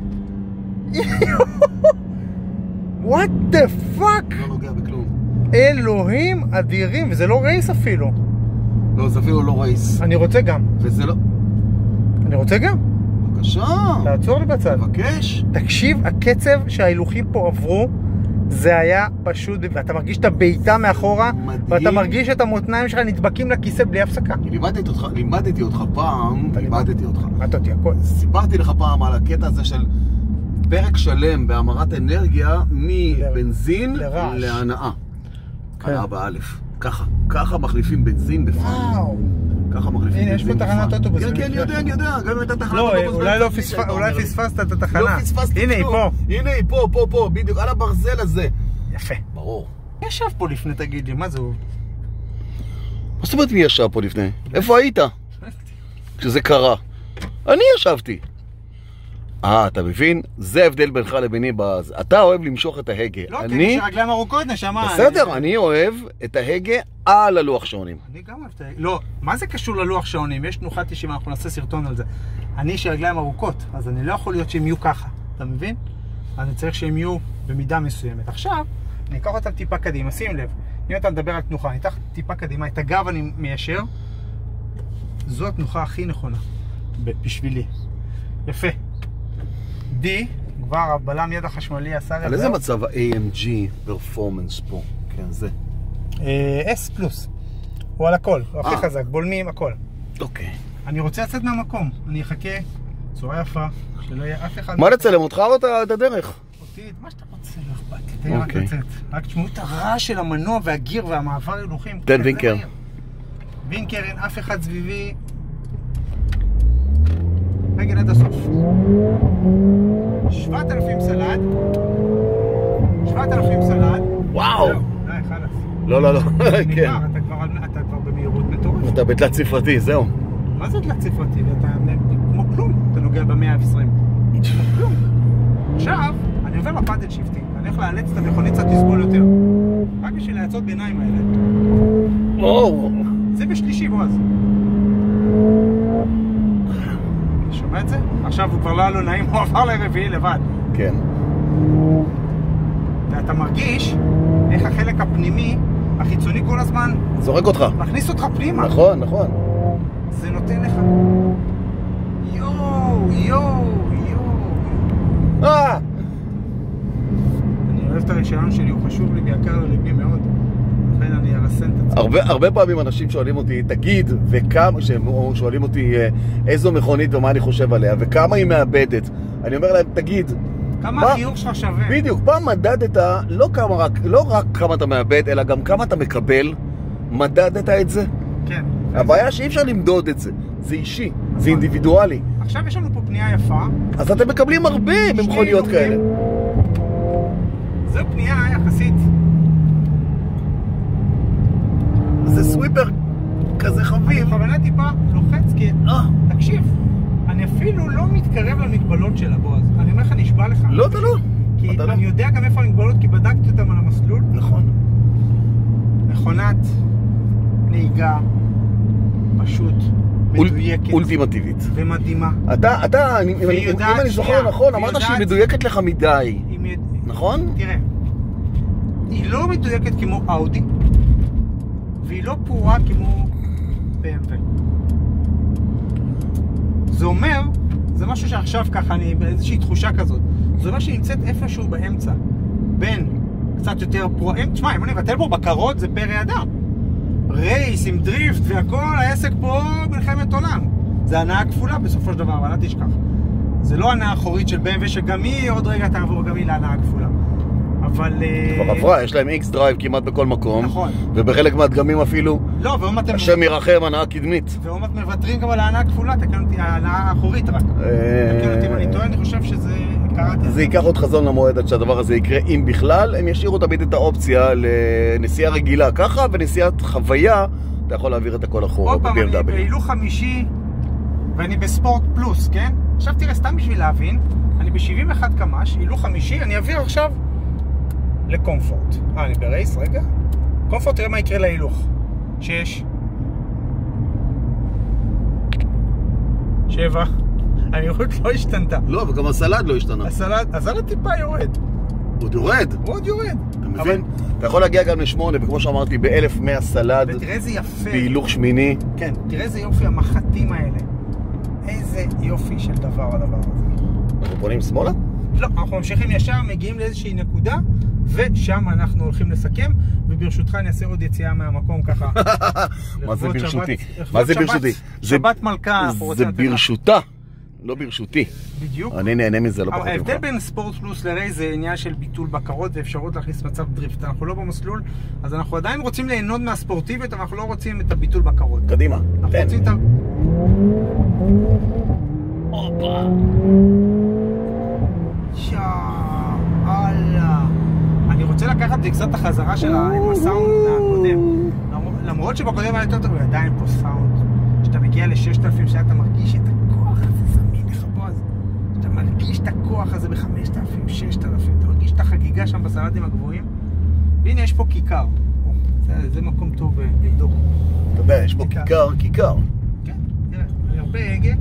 What the fuck? לא נוגע בכלום. אלוהים אדירים, וזה לא רייס אפילו. לא, זה אפילו לא רייס. אני רוצה גם. וזה לא... אני רוצה גם. בבקשה. תעצור לי בצד. תבקש. תקשיב, הקצב שההילוכים פה עברו, זה היה פשוט, ואתה מרגיש את הביתה מאחורה, מדהים. ואתה מרגיש את המותניים שלך נדבקים לכיסא בלי הפסקה. לימדתי אותך פעם, לימדת אותי הכל. סיפרתי לך פעם על הקטע הזה של פרק שלם בהמרת אנרגיה מבנזין להנאה. הנאה באלף. ככה מחליפים בנזין בפעם. וואו. ככה מחליפים הנה, יש פה תחנת אוטובוס. כן, אני יודע. גם הייתה תחנת אוטובוס. לא, אולי פספסת את התחנה. לא פספסתי. הנה, היא פה. הנה, היא פה, בדיוק, על הברזל הזה. יפה. ברור. מי ישב פה לפני, תגיד לי, מה זה הוא? מה זאת אומרת מי ישב פה לפני? איפה היית? כשזה קרה. אני ישבתי. אתה מבין? זה ההבדל בינך לביני באז. אתה אוהב למשוך את ההגה. לא, כי יש רגליים ארוכות, נשמה. בסדר, אני אוהב את ההגה על הלוח שעונים. אני גם אוהב את ההגה. לא, מה זה קשור ללוח שעונים? יש תנוחת ישיבה, אנחנו נעשה סרטון על זה. אני יש רגליים ארוכות, אז אני לא יכול להיות שהם יהיו ככה. אתה מבין? אני צריך שהם יהיו במידה מסוימת. עכשיו, אני אקח אותם טיפה קדימה, שים לב. אם אתה מדבר על תנוחה, אני אקח טיפה קדימה, את הגב אני מיישר. זו התנוחה הכי נכונה בשבילי. יפה. D, כבר הבלם יד החשמלי עשה את זה. על איזה מצב ה-AMG פרפורמנס פה? כן, זה. S פלוס. הוא על הכל, הוא הכי חזק, בולמים הכל. אוקיי. אני רוצה לצאת מהמקום, אני אחכה, צורה יפה, שלא יהיה אף אחד... מה לצלם אותך או את הדרך? אותי, מה שאתה רוצה, לא אכפת לי, תהיה רק לצאת. רק תשמעו את הרעש של המנוע והגיר והמעבר הילוכים. תן וינקר. וינקר, אין אף אחד סביבי. רגל עד הסוף. 7,000 סלד. 7,000 סלד. וואו. די, חלס. לא. כן. אתה כבר במהירות מטורפת. אתה בתלת ספרתי, זהו. מה זה תלת ספרתי? אתה כמו כלום. אתה נוגע ב-120. כמו כלום. עכשיו, אני עובר לפאדל שיפטינג. אני הולך לאלץ את המכונית קצת לסבול יותר. רק בשביל להצות ביניים האלה. וואו. זה בשלישי, בועז. שומע את זה? עכשיו הוא כבר לא היה לו נעים, הוא עבר לרביעי לבד. כן. ואתה מרגיש איך החלק הפנימי, החיצוני כל הזמן... זורק אותך. מכניס אותך פנימה. נכון. זה נותן לך... יואו. אני אוהב את הרישיון שלי, הוא חשוב לי ויקר לליבי מאוד. לכן אני ארסן את עצמי. הרבה פעמים אנשים שואלים אותי, תגיד, וכמה, שואלים אותי איזו מכונית ומה אני חושב עליה, וכמה היא מאבדת. אני אומר להם, תגיד, כמה החיוך שלך שווה? בדיוק, פעם מדדת, לא רק כמה אתה מאבד, אלא גם כמה אתה מקבל, מדדת את זה? כן. הבעיה שאי אפשר למדוד את זה, זה אישי, זה אינדיבידואלי. עכשיו יש לנו פה פנייה יפה. אז אתם מקבלים הרבה במכוניות כאלה. זו פנייה יחסית. זה סוויפר כזה חביב. בכוונה טיפה לוחץ כי... תקשיב, אני אפילו לא מתקרב למגבלות של הבועז. אני אומר לך, נשבע לך. לא, אתה לא. כי אני יודע גם איפה המגבלות, כי בדקתי אותם על המסלול. נכון. מכונת נהיגה פשוט מדויקת. אולטימטיבית. ומדהימה. אם אני זוכר נכון, אמרת שהיא מדויקת לך מדי. נכון? תראה, היא לא מדויקת כמו אאודי, והיא לא פורה כמו BMW. זה אומר, זה משהו שעכשיו ככה, אני באיזושהי תחושה כזאת, זה אומר שהיא נמצאת איפשהו באמצע, בין קצת יותר פרו... תשמע, אם אני מבטל פה בקרות, זה פרא אדם. רייס עם דריפט והכל, העסק פה מלחמת עולם. זה הנאה כפולה בסופו של דבר, אבל אל תשכח. זה לא הנאה אחורית של BMW, שגם היא עוד רגע תעבור גם היא להנאה כפולה. אבל... כבר עברה, יש להם X דרייב כמעט בכל מקום. נכון. ובחלק מהדגמים אפילו, לא, השם ירחם, הנאה קדמית. ועומת מוותרים גם על ההנאה הכפולה, תקן אותי, ההנאה האחורית רק. תקן אותי אם אני טועה, אני חושב שזה... זה ייקח עוד חזון למועד עד שהדבר הזה יקרה, אם בכלל. הם ישאירו תמיד את האופציה לנסיעה רגילה ככה, ונסיעת חוויה, אתה יכול להעביר את הכל אחורה ב-BMW. עוד פעם, אני בהילוך חמישי, ואני בספורט פלוס, כן? עכשיו תראה, סתם בשביל להבין, אני ב-71 קמ"ש, הילוך חמישי, אני אעביר עכשיו לקומפורט. אני ברייס, רגע. קומפורט, תראה מה יקרה להילוך. 6 7 המהירות לא השתנתה. לא, וגם הסלד לא השתנה. הסלד טיפה יורד. עוד יורד? הוא עוד יורד. אתה מבין? אתה יכול להגיע גם ל8, וכמו שאמרתי, ב-1100 סלד. ותראה איזה יפה. בהילוך שמיני. כן, תראה איזה יופי המחטים האלה. איזה יופי של הדבר הזה. אנחנו פונים שמאלה? לא, אנחנו ממשיכים ישר, מגיעים לאיזושהי נקודה, ושם אנחנו הולכים לסכם, וברשותך אני אעשה עוד יציאה מהמקום ככה. מה זה ברשותי? מה זה ברשותי? שבת מלכה. זה ברשותה, לא ברשותי. בדיוק. אני נהנה מזה, לא פחות ממך. ההבדל בין ספורט פלוס לרייס זה עניין של ביטול בקרות ואפשרות להכניס מצב דריפט. אנחנו לא במסלול, אז אנחנו עדיין רוצים ליהנות מהספורטיביות, אבל אנחנו לא רוצים את הביטול בקרות. קדימה, אנחנו רוצים את ה... הופה. שאלה. אני רוצה לקחת קצת את החזרה שלה עם הסאונד הקודם. למרות שבקודם היה יותר טוב, עדיין פה סאונד. כשאתה מגיע ל-6,000 שאתה מרגיש את הכוח הזה, זמין לך בוז. כשאתה מרגיש את הכוח הזה ב-5,000, 6,000, אתה מרגיש את החגיגה שם בסלטים הגבוהים. והנה יש פה כיכר. זה מקום טוב לבדוק. אתה יודע, יש פה כיכר. כן, תראה, אני הרבה הגה.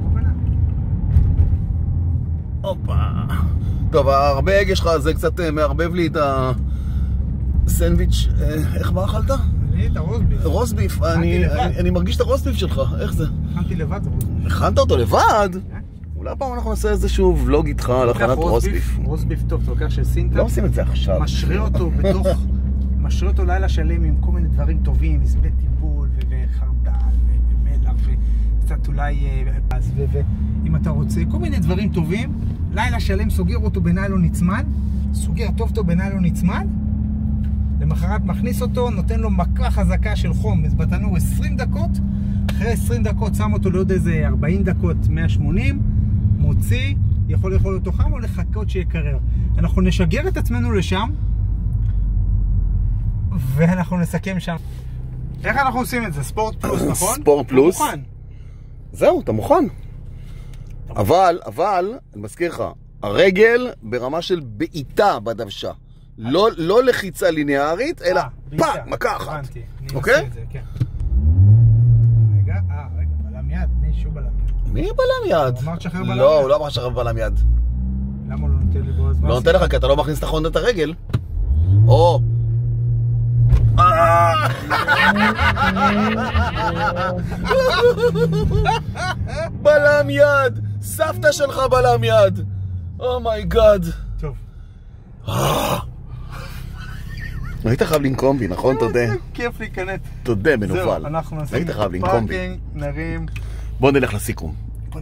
הופה. טוב, הרבה הגה שלך זה קצת מערבב לי את הסנדוויץ', איך מה אכלת? אני את הרוסביף. רוסביף, אני מרגיש את הרוסביף שלך, איך זה? הכנתי לבד הרוסביף. הכנת אותו לבד? אולי פעם אנחנו נעשה איזשהו ולוג איתך על הכנת רוסביף. רוסביף טוב, אתה לוקח של סינטה. לא עושים את זה עכשיו. משרה אותו בתוך, משרה אותו לילה שלם עם כל מיני דברים טובים, מספי טיפול וחרדל ומלח וקצת אולי פס ואם אתה רוצה, כל מיני דברים טובים. לילה שלם סוגר אותו בניילון נצמן, סוגר טוב טוב בניילון נצמן, למחרת מכניס אותו, נותן לו מכה חזקה של חום, אז בתנור 20 דקות, אחרי 20 דקות שם אותו לעוד איזה 40 דקות, 180, מוציא, יכול לאכול אותו חם או לחכות שיקרר. אנחנו נשגר את עצמנו לשם, ואנחנו נסכם שם. איך אנחנו עושים את זה? ספורט פלוס, נכון? ספורט פלוס. אתה מוכן. זהו, אתה מוכן. אבל, אני מזכיר לך, הרגל ברמה של בעיטה בדוושה. לא לחיצה ליניארית, אלא מכה אחת. אוקיי? רגע, בלם יד. שוב בלם יד. מי בלם יד? הוא אמר שחרר בלם יד. לא, הוא לא אמר שחרר בלם יד. למה הוא לא נותן לי בו? לא נותן לך, כי אתה לא מכניס את החונד את הרגל. או... בלם יד! סבתא שלך בלם יד! אומייגאד! טוב. היית חייב לנקום בי, נכון? תודה. כיף להיכנס. תודה, מנובל. זהו, אנחנו נשים פארקינג, נרים. בוא נלך לסיכום.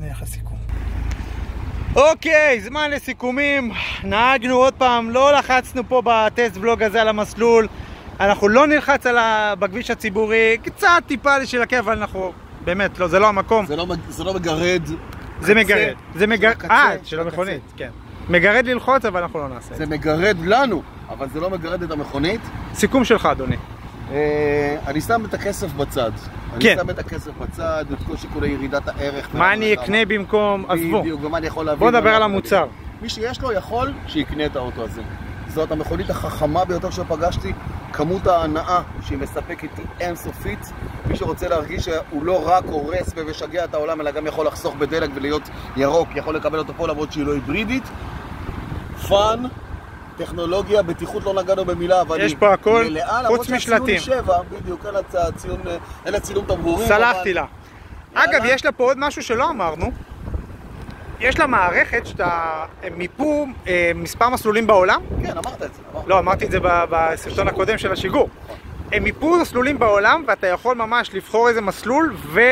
אוקיי, זמן לסיכומים. נהגנו עוד פעם, לא לחצנו פה בטסט ולוג הזה על המסלול. אנחנו לא נלחץ בכביש הציבורי, קצת טיפה של הכיף, אבל אנחנו, באמת, לא, זה לא המקום. זה לא מגרד. זה מגרד. זה מגרד, של המכונית, כן. מגרד ללחוץ, אבל אנחנו לא נעשה. זה מגרד לנו, אבל זה לא מגרד את המכונית. סיכום שלך, אדוני. אני שם את הכסף בצד. כן. אני שם את הכסף בצד, את כל שיקולי ירידת הערך. מה אני אקנה במקום, עזבו. בדיוק, ומה אני יכול להביא. בוא נדבר על המוצר. מי שיש לו יכול שיקנה את האוטו הזה. זאת המכונית החכמה ביותר שפגשתי. כמות ההנאה שהיא מספקת היא אינסופית. מי שרוצה להרגיש שהוא לא רק הורס ומשגע את העולם, אלא גם יכול לחסוך בדלק ולהיות ירוק, יכול לקבל אותו פה למרות שהיא לא היברידית. פאן, טכנולוגיה, בטיחות לא נגענו במילה, אבל יש פה הכל, חוץ משלטים. 7, בדיוק, אין לה צילום תמרורים. סלחתי לה. אגב, יש לה פה עוד משהו שלא אמרנו. יש לה מערכת שאתה מיפו מספר מסלולים בעולם. כן, אמרת את זה. לא, אמרתי את זה בסרטון הקודם של השיגור. הם מיפו מסלולים בעולם, ואתה יכול ממש לבחור איזה מסלול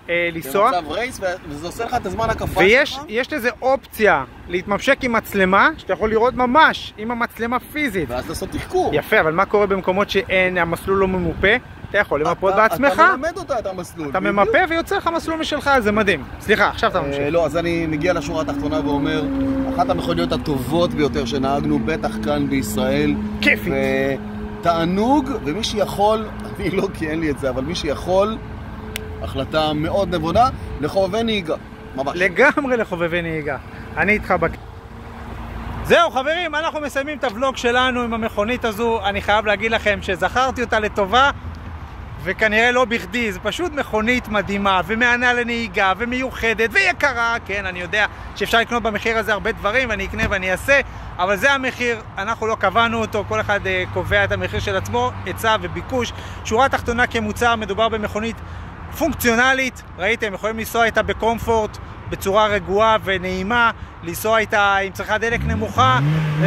לנסוע. במצב רייס, וזה עושה לך את הזמן הקפה שלך. ויש לזה אופציה להתממשק עם מצלמה, שאתה יכול לראות ממש עם המצלמה פיזית. ואז לעשות תחקור. יפה, אבל מה קורה במקומות שאין, המסלול לא ממופה? אתה יכול למפות בעצמך. אתה מלמד אותה את המסלול. אתה ממפה ויוצא לך מסלול משלך, זה מדהים. סליחה, עכשיו אתה ממשיך. לא, אז אני מגיע לשורה התחתונה ואומר, אחת המכוניות הטובות ביותר שנהגנו, בטח כאן בישראל. כיפית. תענוג, ומי שיכול, אני לא כי אין לי את זה, אבל מי שיכול, החלטה מאוד נבונה לחובבי נהיגה, ממש. לגמרי לחובבי נהיגה. אני איתך זהו חברים, אנחנו מסיימים את הוולוג שלנו עם המכונית הזו. אני חייב להגיד לכם שזכרתי אותה לטובה, וכנראה לא בכדי. זה פשוט מכונית מדהימה ומענה לנהיגה ומיוחדת ויקרה. כן, אני יודע שאפשר לקנות במחיר הזה הרבה דברים, ואני אקנה ואני אעשה, אבל זה המחיר, אנחנו לא קבענו אותו, כל אחד קובע את המחיר של עצמו, היצע וביקוש. שורה תחתונה כמוצר, מדובר במכונית פונקציונלית, ראיתם, יכולים לנסוע איתה בקומפורט, בצורה רגועה ונעימה, לנסוע איתה עם צריכת דלק נמוכה,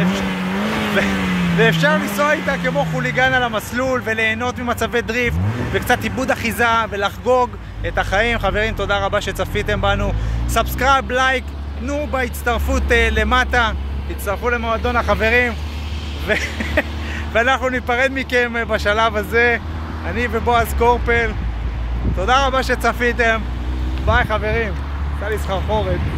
ואפשר לנסוע איתה כמו חוליגן על המסלול וליהנות ממצבי דריפט וקצת עיבוד אחיזה ולחגוג את החיים. חברים, תודה רבה שצפיתם בנו. סאבסקרייב, לייק, תנו בהצטרפות למטה, תצטרפו למועדון החברים ואנחנו ניפרד מכם בשלב הזה, אני ובועז קורפל. תודה רבה שצפיתם, ביי חברים, עשה לי סחרחורת.